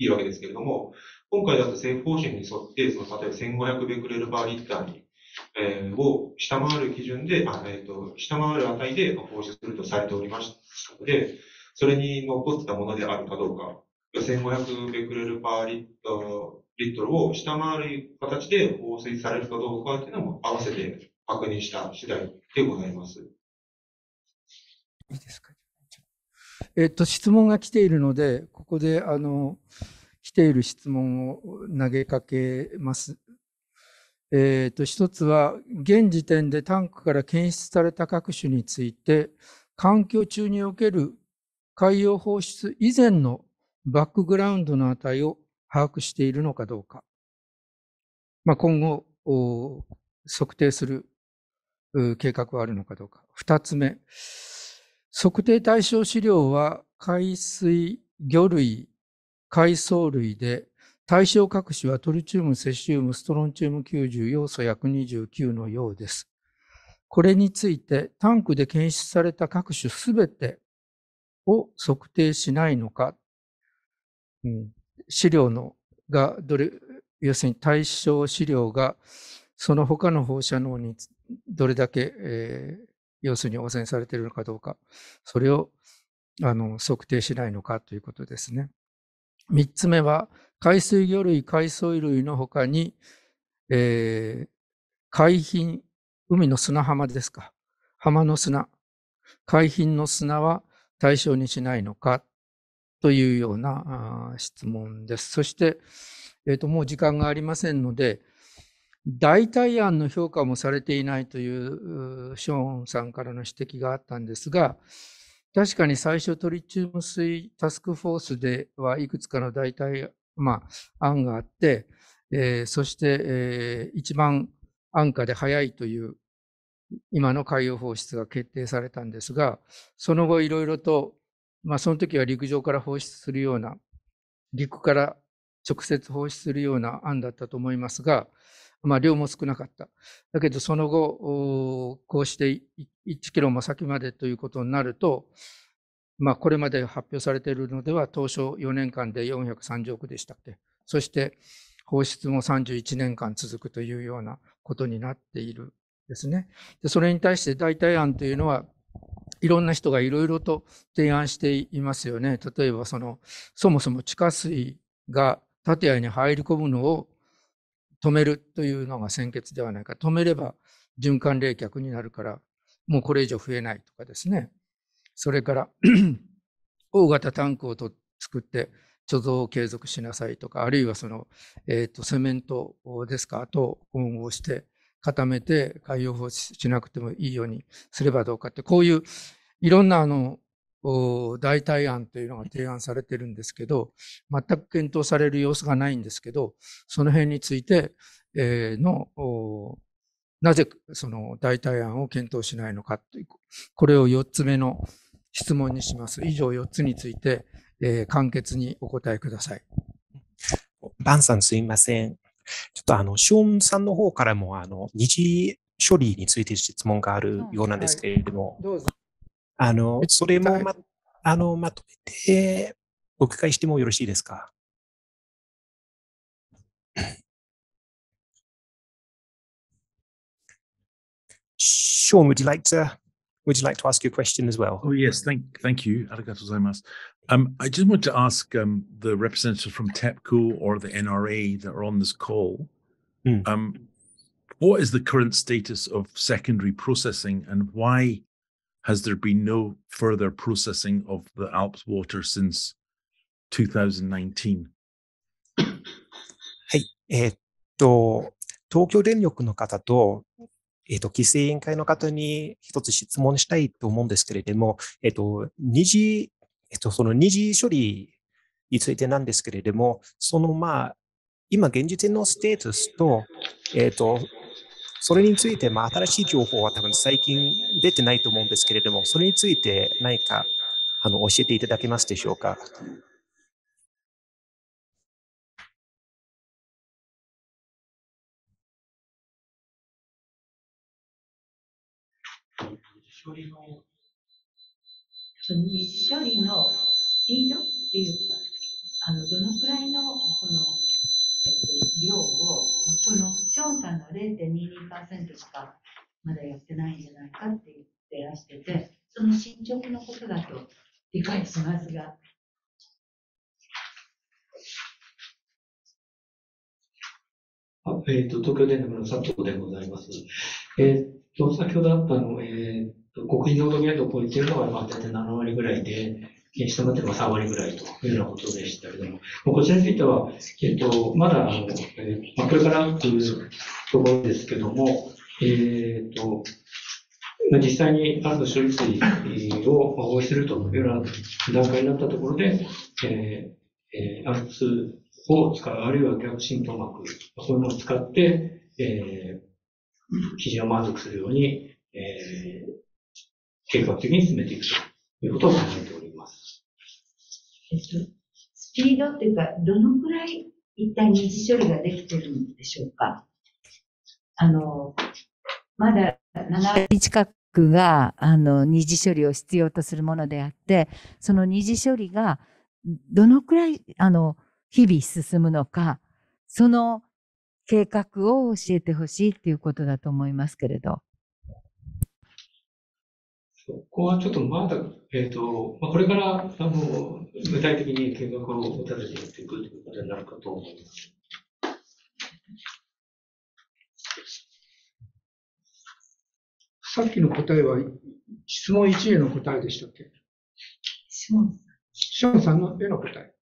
いいわけですけれども、今回だと政府方針に沿って、例えば1500ベクレルパーリッターに、を下回る基準で、下回る値で放出するとされておりましたので、それにのっとったものであるかどうか、1500ベクレルパーリットルを下回る形で放水されるかどうかというのも合わせて確認した次第でございます。 いいですか。質問が来ているので、ここで来ている質問を投げかけます。一つは、現時点でタンクから検出された各種について、環境中における海洋放出以前のバックグラウンドの値を把握しているのかどうか。今後、測定する計画はあるのかどうか。二つ目、測定対象資料は海水、魚類、海藻類で、対象各種はトリチウム、セシウム、ストロンチウム90、要素約29のようです。これについてタンクで検出された各種すべてを測定しないのか、資料が要するに対象資料がその他の放射能にどれだけ、要するに汚染されているのかどうか、それを測定しないのかということですね。三つ目は、海水魚類、海藻類の他に、海浜、海の砂浜ですか。浜の砂、海浜の砂は対象にしないのかというような質問です。そして、もう時間がありませんので、代替案の評価もされていないというショーンさんからの指摘があったんですが、確かに最初トリチウム水タスクフォースではいくつかの代替、案があって、そして、一番安価で早いという今の海洋放出が決定されたんですが、その後いろいろと、その時は陸上から放出するような、陸から直接放出するような案だったと思いますが、量も少なかった。だけどその後、こうして1キロも先までということになると、これまで発表されているのでは、当初4年間で430億でしたっけ。そして放出も31年間続くというようなことになっているですね。で、それに対して代替案というのは、いろんな人がいろいろと提案していますよね。例えばそもそも地下水が建屋に入り込むのを止めるというのが先決ではないか。止めれば循環冷却になるから、もうこれ以上増えないとかですね。それから大型タンクを作って貯蔵を継続しなさいとか、あるいはセメントですか、と混合して固めて海洋放出しなくてもいいようにすればどうかって、こういういろんな代替案というのが提案されてるんですけど、全く検討される様子がないんですけど、その辺について、なぜその代替案を検討しないのかという、これを4つ目の質問にします。以上4つについて、簡潔にお答えください。 バンさんすいません。ちょっとショーンさんの方からも二次処理について質問があるようなんですけれども、 どうぞ。 それもまとめてお伺いしてもよろしいですか。Sean, would you like to ask your question as well? Oh, yes. Thank you. Arigatou gozaimasu. I just want to ask the representatives from TEPCO or the NRA that are on this call, what is the current status of secondary processing and why has there been no further processing of the Alps water since 2019? はい。東京電力の方と、規制委員会の方に一つ質問したいと思うんですけれども、その二次処理についてなんですけれども、今現時点のステータスと、それについて、新しい情報は多分最近出てないと思うんですけれども、それについて何か教えていただけますでしょうか。 二次処理のスピードっていうか、どのくらいの 0.22% しかまだやってないんじゃないかって言ってらしてて、その進捗のことだと理解しますが。 東京電力の佐藤でございます。先ほどあった国費濃度限度を超えているのが大体7割ぐらいで、禁止となっているのが3割ぐらいというようなことでしたけども、こちらについては、まだこれからというところですけども、実際にある処理水を放出するというような段階になったところで、ALPSを使う、あるいは逆浸透膜、こういうものを使って、基準を満足するように、計画的に進めていくということを考えております。 スピードっていうか、どのくらい一体二次処理ができてるんでしょうか。 まだ7割近くが二次処理を必要とするものであって、その二次処理がどのくらい日々進むのか、その計画を教えてほしいということだと思いますけれど。 そこはちょっとまだ、これから具体的に計画を立ててやっていくということになるかと思います。 さっきの答えは質問1への答えでしたっけ？ ションさんのへの答え。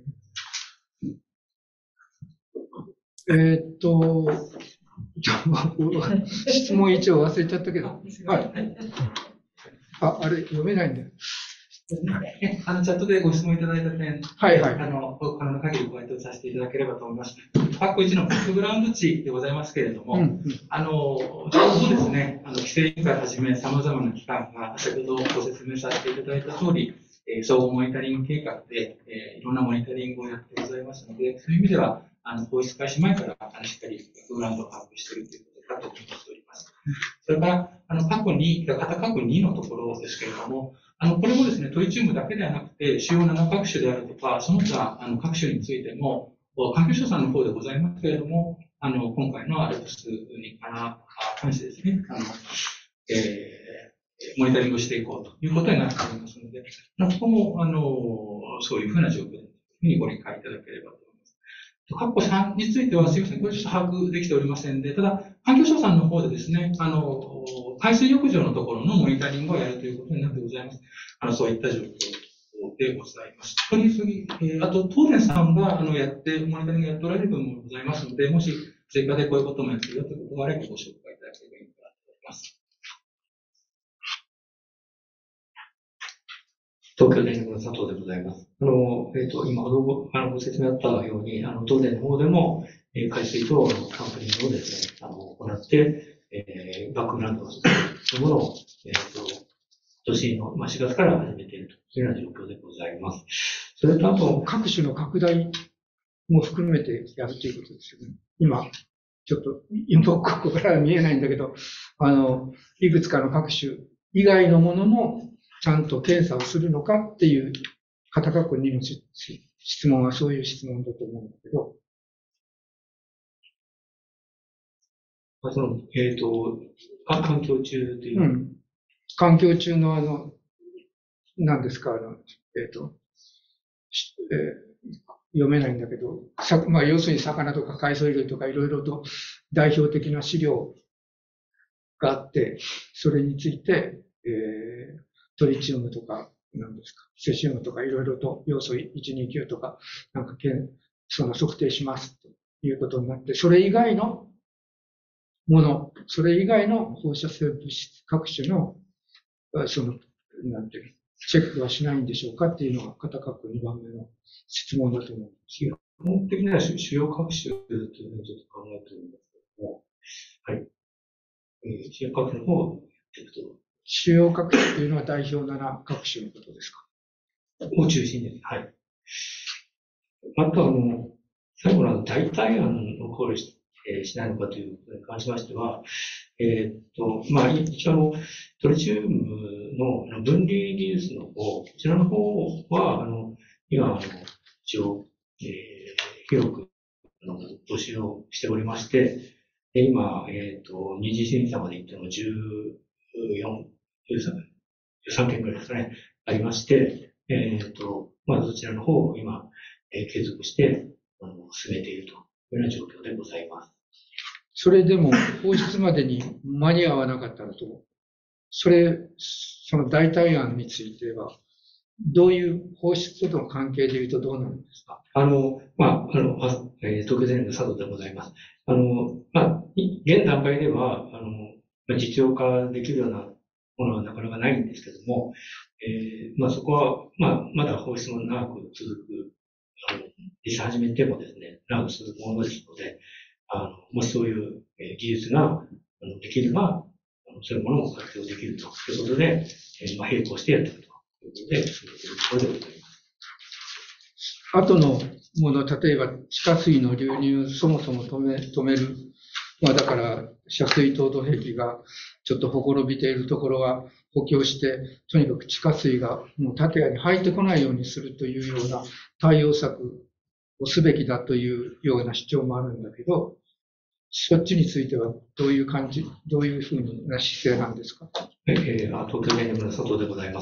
質問1を忘れちゃったけど。はい。あれ、読めないんだよ。 チャットでご質問いただいた点、 はいはい。 可能な限りご回答させていただければと思います。パック1のバックグラウンド値でございますけれども、ちょうどですね、規制委員会をはじめ様々な機関が先ほどご説明させていただいた通り、総合モニタリング計画で、いろんなモニタリングをやってございますので、そういう意味では、放出開始前からしっかりバックグラウンドを把握しているということだと思っております。それから、カク2、型カク2のところですけれども、これもですね、トリチウムだけではなくて、主要7各種であるとか、その他、各種についても、環境省さんの方でございますけれども、今回のALPSに関してですね、モニタリングしていこうということになっておりますので、ここも、そういうふうな状況というふうにご理解いただければと思います。カッコ3については、すいません、これちょっと把握できておりませんで、ただ、環境省さんの方でですね、海水浴場のところのモニタリングをやるということになってございます。そういった状況でございます。次、あと、東電さんが、モニタリングやっておられる部分もございますので、もし、追加でこういうこともやってるよということがあればご紹介いただければいいかなと思います。 東京電力の佐藤でございます。今ご説明あったように、東電の方でも、海水とサンプリングをですね、行って、バックグラウンドを作るというものを、今年の4月から始めているというような状況でございます。それとあと、 各種の拡大も含めてやるということですよね。今、ちょっと、ここからは見えないんだけど、いくつかの各種以外のものも、ちゃんと検査をするのかっていう、型括弧2の質問はそういう質問だと思うんだけど。 環境中という。 環境中の何ですか、読めないんだけど、要するに魚とか海藻類とかいろいろと代表的な資料があって、それについて、トリチウムとか、何ですか、セシウムとかいろいろと要素129とか、その測定しますということになって、それ以外のもの、それ以外の放射性物質、各種の、なんていう、チェックはしないんでしょうかっていうのが、型括弧2番目の質問だと思うんですよ。 基本的には主要各種というふうにちょっと考えているんですけども、はい。主要各種の方をチェックと。 主要各種というのは代表7各種のことですか？ を中心です。はい。あと最後の代替案を考慮しないのかということに関しましては、一応トリチウムの分離技術の方、こちらの方は、今、一応、広く、募集をしておりまして、 で今、二次審査まで行っても14、13件くらいですかね、ありまして、まあ、そちらの方を今、継続して、進めているというような状況でございます。 それでも放出までに間に合わなかったのと、その代替案については、どういう放出との関係でいうとどうなるんですか？ まあ、東京電力佐藤でございます。まあ、現段階では、実用化できるようなものはなかなかないんですけども、まあ、そこは、まあ、まだ放出も長く続く、実際始めてもですね、長く続くものですので、もしそういう技術ができれば、そういうものも活用できるということで、まあ、並行してやっていくということで、進めているところでございます。 後のもの、例えば地下水の流入、そもそも止める。まあだから、遮水凍土壁がちょっとほころびているところは補強して、とにかく地下水がもう建屋に入ってこないようにするというような対応策をすべきだというような主張もあるんだけど、そっちについてはどういう感じ、どういうふうな姿勢なんですか？ 東京電力の佐藤でございます。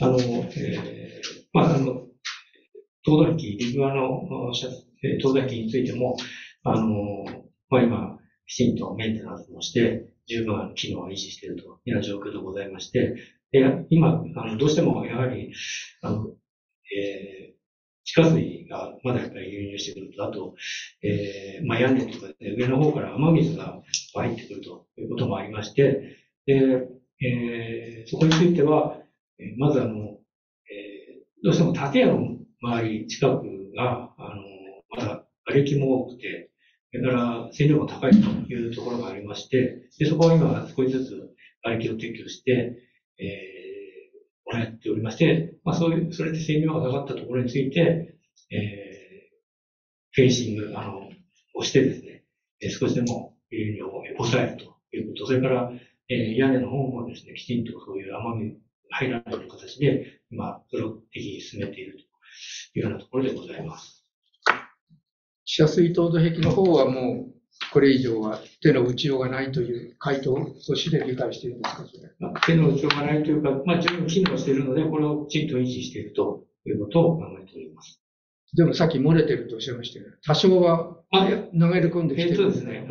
まあ、凍土壁、リグアの凍土壁についても、まあ、今、きちんとメンテナンスもして、十分機能を維持しているというような状況でございまして、で今、どうしてもやはり、地下水がまだやっぱり流入してくると、あと、まあ、屋根とかで上の方から雨水が入ってくるということもありまして、で、そこについては、まずどうしても建屋の周り近くが、まだ瓦礫も多くて、それから線量も高いというところがありまして、でそこは今少しずつ瓦礫を撤去して、やっておりまして、まあそれで線量が下がったところについて、フェンシング、をしてですね、少しでも流入を抑えるということ、それから、屋根の方もですね、きちんとそういう雨水が入らないような形で、今、プロ的に進めているというようなところでございます。 遮水凍土壁の方はもう、これ以上は手の打ちようがないという回答として理解しているんですか、それ。 手の打ちようがないというか、まあ、十分機能しているので、これをきちんと維持しているということを考えております。 でもさっき漏れてるとおっしゃいましたよね。多少は流れ込んできてる。 ですね、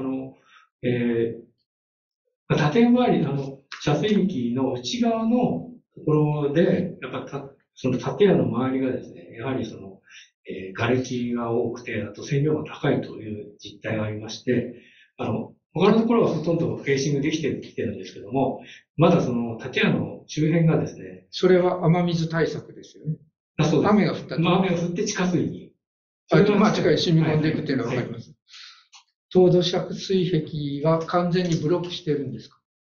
建周り、遮水壁の内側のところで、やっぱその建屋の周りがですね、やはり瓦礫が多くて、あと線量が高いという実態がありまして、他のところはほとんどフェーシングできてるんですけども、まだその建屋の周辺がですね。 それは雨水対策ですよね。 そうです。 雨が降ったと。 雨が降って地下水に。 まあ、地下に染み込んでいくっていうのはわかります。凍土遮水壁は完全にブロックしているんですか？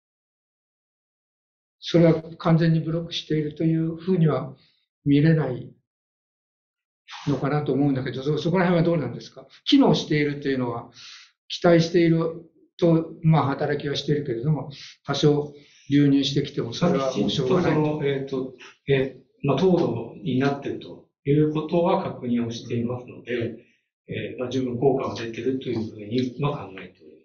それは完全にブロックしているというふうには見れないのかなと思うんだけど、そこら辺はどうなんですか？機能しているというのは期待していると、まあ働きはしているけれども、多少流入してきてもそれはもうしょうがないと。 まあ、凍土になっているということは確認をしていますので、まあ、十分効果が出ているというふうには考えており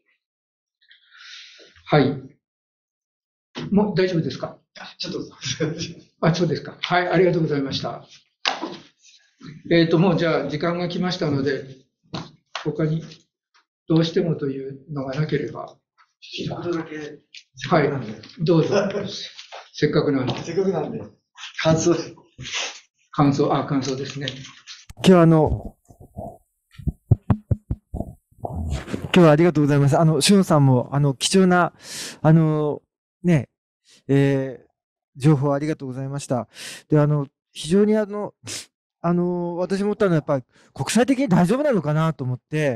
ます。 はい。もう大丈夫ですか？ ちょっと。 そうですか。はい、ありがとうございました。もうじゃあ時間が来ましたので、他にどうしてもというのがなければ。 一言だけ。 はい、どうぞ。せっかくなんで。 せっかくなんで。感想ですね。 今日はありがとうございます。しのさんも、貴重な、情報ありがとうございました。で、非常に私も思ったのは、やっぱり国際的に大丈夫なのかなと思って、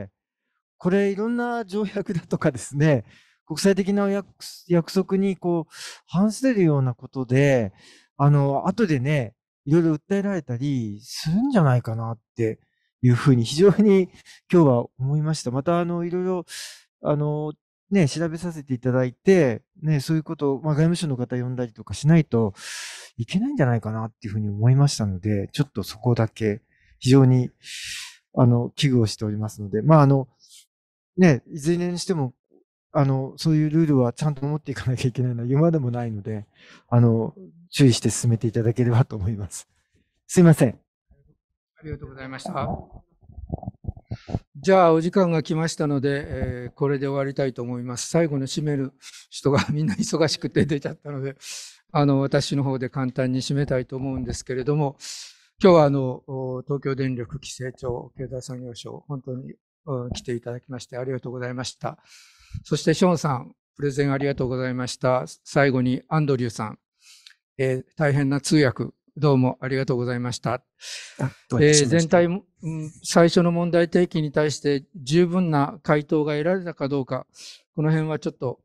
これいろんな条約だとかですね、国際的な約束に反するようなことで、後でね、いろいろ訴えられたりするんじゃないかなっていうふうに非常に今日は思いました。またいろいろ調べさせていただいて、ね、そういうことを、外務省の方呼んだりとかしないといけないんじゃないかなっていうふうに思いましたので、ちょっとそこだけ非常に危惧をしておりますので、いずれにしてもそういうルールはちゃんと守っていかなきゃいけないのは言うまでもないので、注意して進めていただければと思います。すいません。 ありがとうございました。じゃあ、お時間が来ましたので、これで終わりたいと思います。最後の締める人がみんな忙しくて出ちゃったので、私の方で簡単に締めたいと思うんですけれども、今日は東京電力規制庁経済産業省、本当に来ていただきましてありがとうございました。そしてショーンさん、プレゼンありがとうございました。最後にアンドリューさん、大変な通訳、どうもありがとうございました。全体、最初の問題提起に対して十分な回答が得られたかどうか、この辺はちょっと、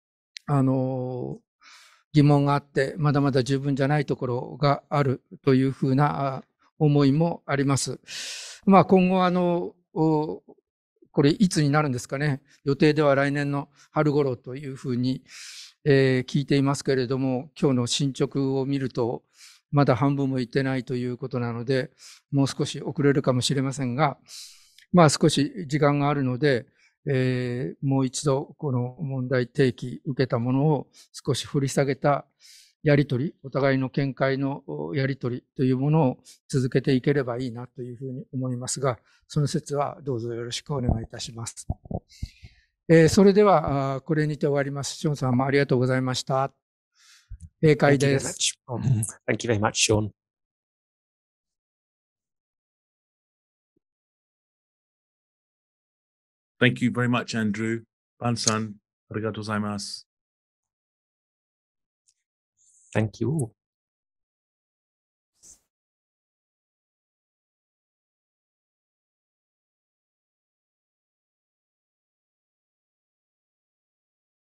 疑問があって、まだまだ十分じゃないところがあるというふうな思いもあります。今後これいつになるんですかね。予定では来年の春頃というふうに、聞いていますけれども、今日の進捗を見ると、まだ半分もいってないということなので、もう少し遅れるかもしれませんが、少し時間があるので、もう一度この問題提起受けたものを少し振り下げたやりとり、お互いの見解のやりとりというものを続けていければいいなというふうに思いますが、その説はどうぞよろしくお願いいたします。それではこれにて終わります。ショーンさんもありがとうございました。閉会です。 Thank you very much, Sean. Thank you very much, Andrew. Ban-san, arigatou gozaimasu. Thank you.